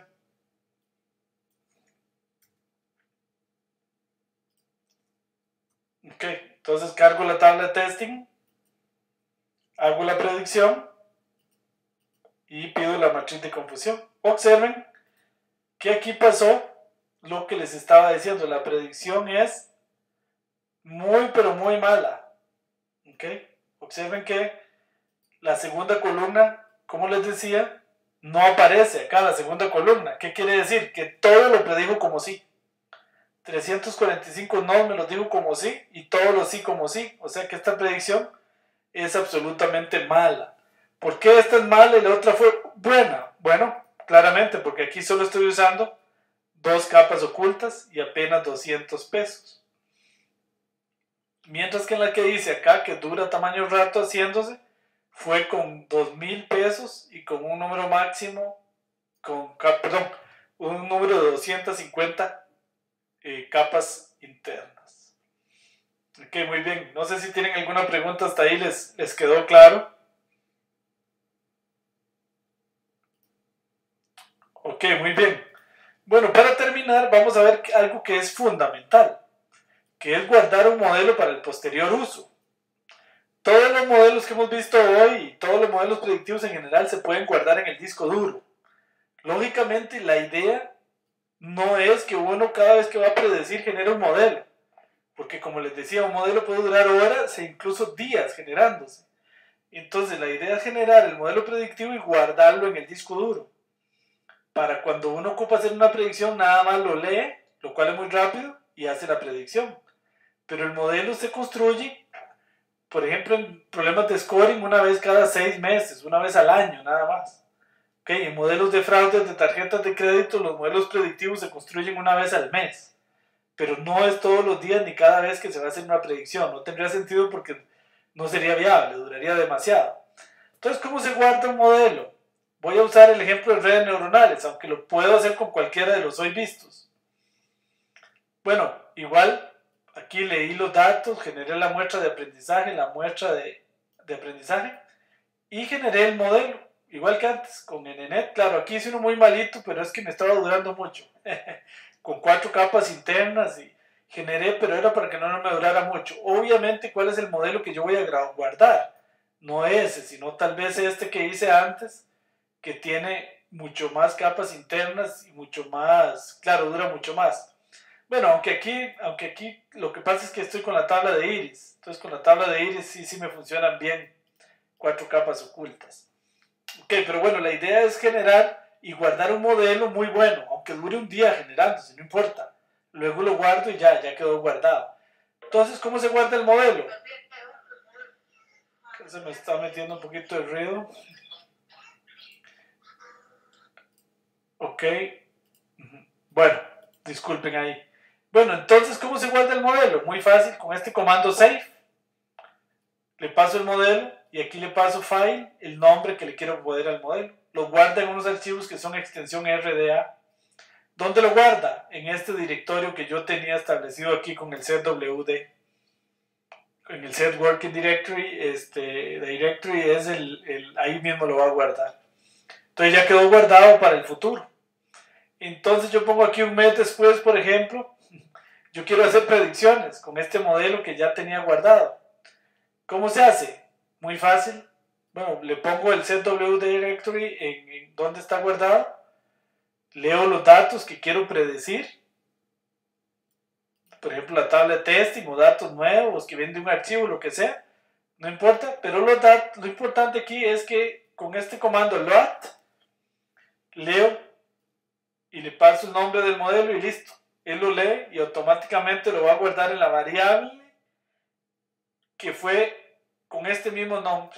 Ok, entonces cargo la tabla de testing, hago la predicción y pido la matriz de confusión. Observen que aquí pasó lo que les estaba diciendo. La predicción es muy pero muy mala. Ok, observen que la segunda columna, como les decía, no aparece acá la segunda columna. ¿Qué quiere decir? Que todo lo predijo como sí. trescientos cuarenta y cinco no me lo dijo como sí y todos los sí como sí. O sea que esta predicción es absolutamente mala. ¿Por qué esta es mala y la otra fue buena? Bueno, claramente porque aquí solo estoy usando dos capas ocultas y apenas doscientos pesos. Mientras que en la que dice acá que dura tamaño rato haciéndose, fue con dos mil pesos y con un número máximo, con, perdón, un número de doscientas cincuenta Eh, capas internas. Ok, muy bien. No sé si tienen alguna pregunta hasta ahí. ¿Les, les quedó claro? Ok, muy bien. Bueno, para terminar vamos a ver algo que es fundamental, que es guardar un modelo para el posterior uso. Todos los modelos que hemos visto hoy y todos los modelos predictivos en general se pueden guardar en el disco duro. Lógicamente la idea no es que uno cada vez que va a predecir genere un modelo. porque como les decía, un modelo puede durar horas e incluso días generándose. Entonces la idea es generar el modelo predictivo y guardarlo en el disco duro. Para cuando uno ocupa hacer una predicción, nada más lo lee, lo cual es muy rápido, y hace la predicción. Pero el modelo se construye, por ejemplo, en problemas de scoring, una vez cada seis meses, una vez al año, nada más. Okay, en modelos de fraudes de tarjetas de crédito, los modelos predictivos se construyen una vez al mes. Pero no es todos los días ni cada vez que se va a hacer una predicción. No tendría sentido porque no sería viable, duraría demasiado. Entonces, ¿cómo se guarda un modelo? Voy a usar el ejemplo de redes neuronales, aunque lo puedo hacer con cualquiera de los hoy vistos. Bueno, igual, aquí leí los datos, generé la muestra de aprendizaje, la muestra de, de aprendizaje, y generé el modelo, igual que antes, con N N E T. Claro, aquí hice uno muy malito, pero es que me estaba durando mucho. Con cuatro capas internas, y generé, pero era para que no me durara mucho. Obviamente, ¿cuál es el modelo que yo voy a guardar? No ese, sino tal vez este que hice antes, que tiene mucho más capas internas y mucho más, claro, dura mucho más. Bueno, aunque aquí, aunque aquí lo que pasa es que estoy con la tabla de iris, entonces con la tabla de iris sí, sí me funcionan bien cuatro capas ocultas. Ok, pero bueno, la idea es generar y guardar un modelo muy bueno, aunque dure un día generándose, no importa. Luego lo guardo y ya, ya quedó guardado. Entonces, ¿cómo se guarda el modelo? Se me está metiendo un poquito de ruido. Ok. Bueno, disculpen ahí. Bueno, entonces, ¿cómo se guarda el modelo? Muy fácil, con este comando save. Le paso el modelo y aquí le paso file, el nombre que le quiero poner al modelo. Lo guarda en unos archivos que son extensión R D A. ¿Dónde lo guarda? En este directorio que yo tenía establecido aquí con el set W D. En el set working directory, este directory es el, el, ahí mismo lo va a guardar. Entonces ya quedó guardado para el futuro. Entonces yo pongo aquí un mes después, por ejemplo, yo quiero hacer predicciones con este modelo que ya tenía guardado. ¿Cómo se hace? Muy fácil. Bueno, le pongo el set W D directory en, en donde está guardado. Leo los datos que quiero predecir. Por ejemplo, la tabla de testing o datos nuevos que vienen de un archivo, lo que sea. No importa, pero los dat lo importante aquí es que con este comando load, leo y le paso el nombre del modelo y listo. Él lo lee y automáticamente lo va a guardar en la variable que fue con este mismo nombre.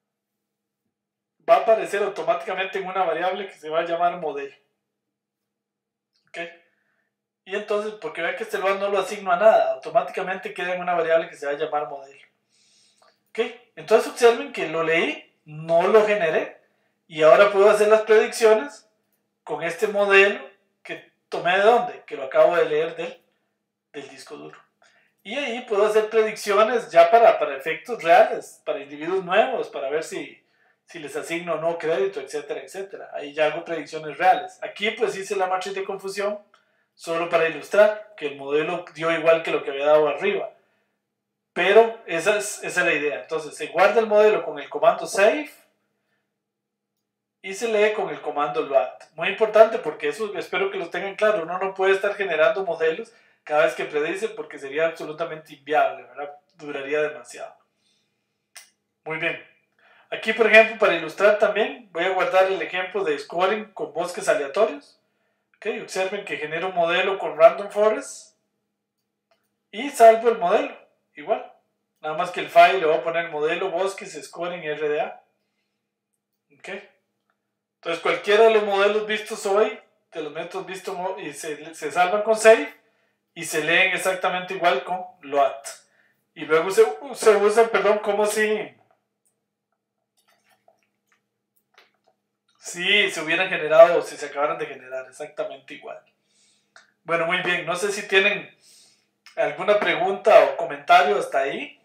Va a aparecer automáticamente en una variable que se va a llamar modelo. ¿Ok? Y entonces, porque vean que este load no lo asigno a nada, automáticamente queda en una variable que se va a llamar modelo. ¿Ok? Entonces observen que lo leí, no lo generé, y ahora puedo hacer las predicciones con este modelo que tomé de dónde, que lo acabo de leer del, del disco duro. Y ahí puedo hacer predicciones ya para, para efectos reales, para individuos nuevos, para ver si, si les asigno o no crédito, etcétera, etcétera. Ahí ya hago predicciones reales. Aquí pues hice la matriz de confusión solo para ilustrar que el modelo dio igual que lo que había dado arriba. Pero esa es, esa es la idea. Entonces se guarda el modelo con el comando save y se lee con el comando load. Muy importante porque eso espero que lo tengan claro. Uno no puede estar generando modelos cada vez que predice porque sería absolutamente inviable, ¿verdad? Duraría demasiado. Muy bien. Aquí, por ejemplo, para ilustrar también, voy a guardar el ejemplo de scoring con bosques aleatorios. Okay, observen que genero un modelo con random forest y salvo el modelo, igual. Nada más que el file le voy a poner modelo bosques scoring R D A. Okay. Entonces, cualquiera de los modelos vistos hoy, de los métodos vistos y se, se salvan con save y se leen exactamente igual con load. Y luego se, se usan, perdón, como si, si se hubieran generado o si se acabaran de generar, exactamente igual. Bueno, muy bien. No sé si tienen alguna pregunta o comentario hasta ahí.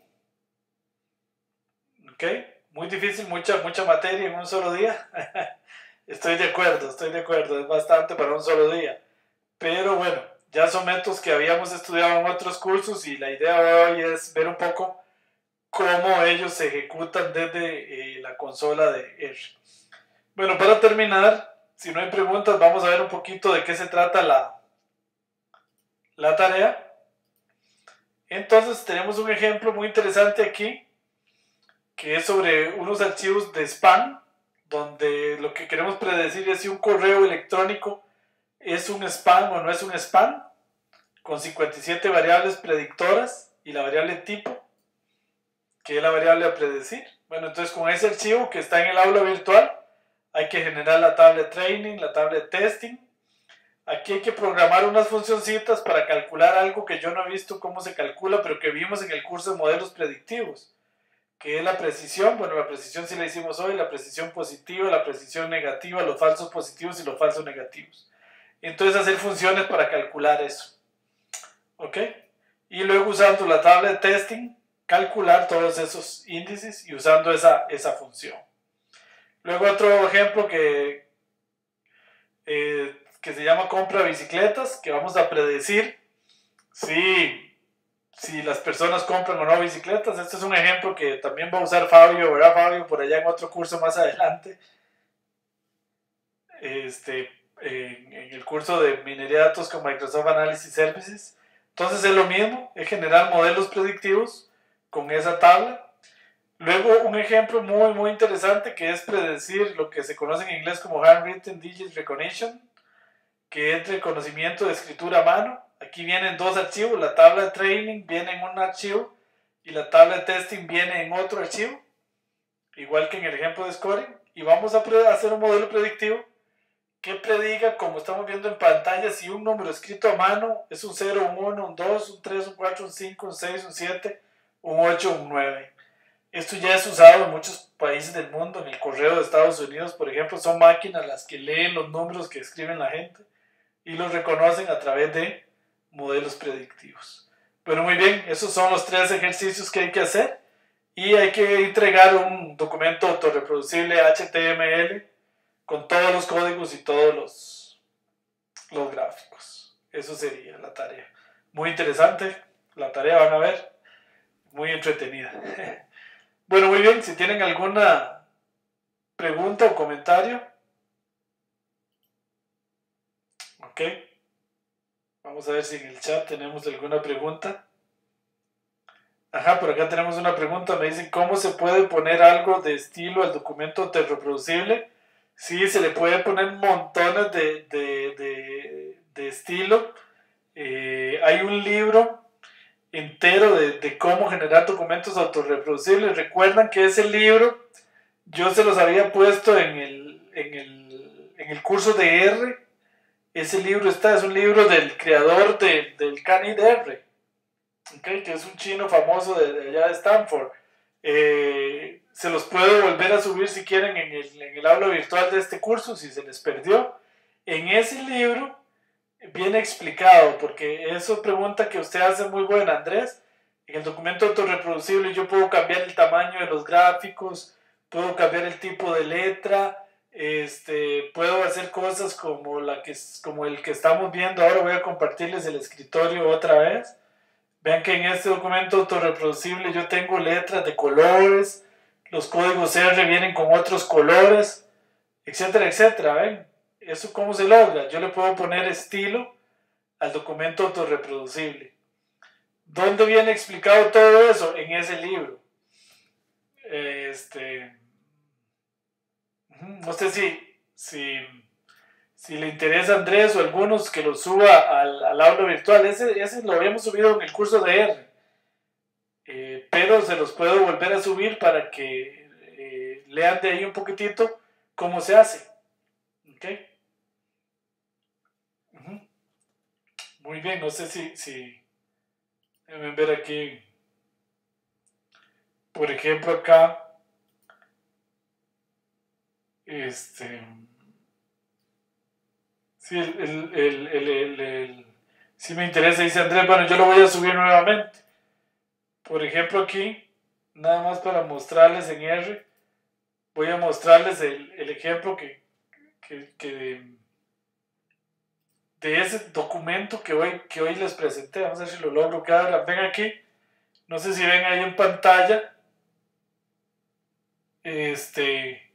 Ok. Muy difícil, mucha, mucha materia en un solo día. Estoy de acuerdo, estoy de acuerdo. Es bastante para un solo día. Pero bueno, ya son métodos que habíamos estudiado en otros cursos y la idea de hoy es ver un poco cómo ellos se ejecutan desde eh, la consola de R. Bueno, para terminar, si no hay preguntas, vamos a ver un poquito de qué se trata la, la tarea. Entonces tenemos un ejemplo muy interesante aquí, que es sobre unos archivos de spam, donde lo que queremos predecir es si un correo electrónico es un spam o no es un spam, con cincuenta y siete variables predictoras y la variable tipo, que es la variable a predecir. Bueno, entonces con ese archivo que está en el aula virtual, hay que generar la tabla de training, la tabla de testing. Aquí hay que programar unas funcioncitas para calcular algo que yo no he visto cómo se calcula, pero que vimos en el curso de modelos predictivos, que es la precisión. Bueno, la precisión sí la hicimos hoy, la precisión positiva, la precisión negativa, los falsos positivos y los falsos negativos. Entonces hacer funciones para calcular eso. ¿Ok? Y luego usando la tabla de testing, calcular todos esos índices y usando esa, esa función. Luego otro ejemplo que, eh, que se llama compra de bicicletas, que vamos a predecir si, si las personas compran o no bicicletas. Este es un ejemplo que también va a usar Fabio, ¿verdad, Fabio? Por allá en otro curso más adelante. Este, en, en el curso de minería de datos con Microsoft Analysis Services. Entonces es lo mismo, es generar modelos predictivos con esa tabla. Luego un ejemplo muy muy interesante que es predecir lo que se conoce en inglés como Handwritten Digit Recognition, que es reconocimiento de escritura a mano. Aquí vienen dos archivos, la tabla de training viene en un archivo y la tabla de testing viene en otro archivo, igual que en el ejemplo de scoring. Y vamos a hacer un modelo predictivo que prediga, como estamos viendo en pantalla, si un número escrito a mano es un cero, un uno, un dos, un tres, un cuatro, un cinco, un seis, un siete, un ocho, un nueve. Esto ya es usado en muchos países del mundo. En el correo de Estados Unidos, por ejemplo, son máquinas las que leen los números que escriben la gente y los reconocen a través de modelos predictivos. Pero muy bien, esos son los tres ejercicios que hay que hacer y hay que entregar un documento autorreproducible H T M L con todos los códigos y todos los, los gráficos. Eso sería la tarea. Muy interesante la tarea, van a ver. Muy entretenida. Bueno, muy bien. Si tienen alguna pregunta o comentario. Ok. Vamos a ver si en el chat tenemos alguna pregunta. Ajá, por acá tenemos una pregunta. Me dicen, ¿cómo se puede poner algo de estilo al documento autorreproducible? Sí, se le puede poner montones de, de, de, de estilo. Eh, hay un libro entero de, de cómo generar documentos autorreproducibles. Recuerdan que ese libro yo se los había puesto en el, en el, en el curso de R. Ese libro está, es un libro del creador de, del Canid R, okay, que es un chino famoso de, de allá de Stanford. Eh, se los puedo volver a subir si quieren en el, en el aula virtual de este curso, si se les perdió. En ese libro viene explicado, porque eso pregunta que usted hace muy buena, Andrés. En el documento autorreproducible yo puedo cambiar el tamaño de los gráficos, puedo cambiar el tipo de letra, este, puedo hacer cosas como, la que, como el que estamos viendo ahora. Voy a compartirles el escritorio otra vez. Vean que en este documento autorreproducible yo tengo letras de colores, los códigos R vienen con otros colores, etcétera, etcétera. ¿Ven? ¿Eso cómo se logra? Yo le puedo poner estilo al documento autorreproducible. ¿Dónde viene explicado todo eso? En ese libro. Este, no sé si, si, si le interesa a Andrés o a algunos que lo suba al, al aula virtual. Ese, ese lo habíamos subido en el curso de R. Eh, pero se los puedo volver a subir para que eh, lean de ahí un poquitito cómo se hace. ¿Ok? Uh-huh. Muy bien, no sé si, si deben ver aquí, por ejemplo acá, este, sí, el, el, el, el, el, el si me interesa, dice Andrés, bueno, yo lo voy a subir nuevamente. Por ejemplo aquí, nada más para mostrarles en R, voy a mostrarles el, el ejemplo que, que, que de ese documento que hoy, que hoy les presenté. Vamos a ver si lo logro que ahora. Ven aquí, no sé si ven ahí en pantalla, este,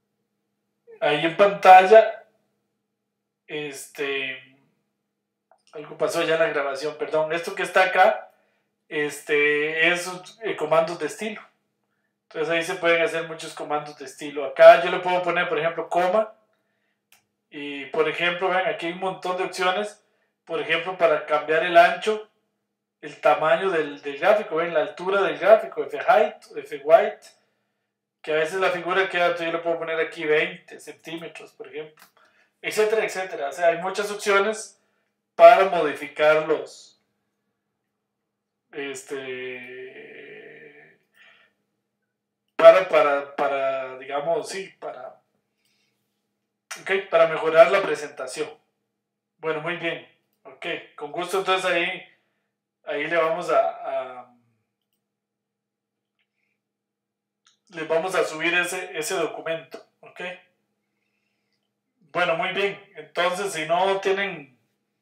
ahí en pantalla, este, Algo pasó ya en la grabación, perdón. Esto que está acá este, es eh, comandos de estilo. Entonces ahí se pueden hacer muchos comandos de estilo. Acá yo le puedo poner, por ejemplo, coma. Y, por ejemplo, ven, aquí hay un montón de opciones. Por ejemplo, para cambiar el ancho, el tamaño del, del gráfico, ven, la altura del gráfico, F-height, F-weight, que a veces la figura queda, yo le puedo poner aquí veinte centímetros, por ejemplo, etcétera, etcétera. O sea, hay muchas opciones para modificar los, este, para, para, para, digamos, sí, para, okay, para mejorar la presentación. Bueno, muy bien, ok, con gusto entonces ahí, ahí le vamos a, a les vamos a subir ese, ese documento, ok. Bueno, muy bien, entonces si no tienen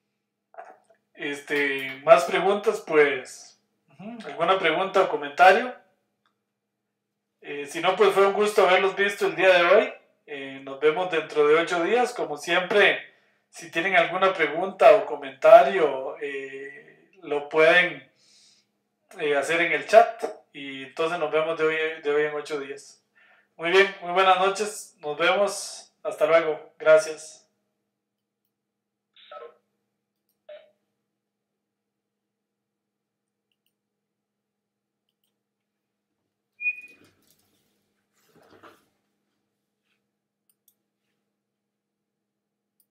este, más preguntas, pues, uh-huh, alguna pregunta o comentario. Eh, si no, pues fue un gusto haberlos visto el día de hoy. Eh, nos vemos dentro de ocho días. Como siempre, si tienen alguna pregunta o comentario, eh, lo pueden eh, hacer en el chat. Y entonces nos vemos de hoy, de hoy en ocho días. Muy bien, muy buenas noches. Nos vemos. Hasta luego. Gracias.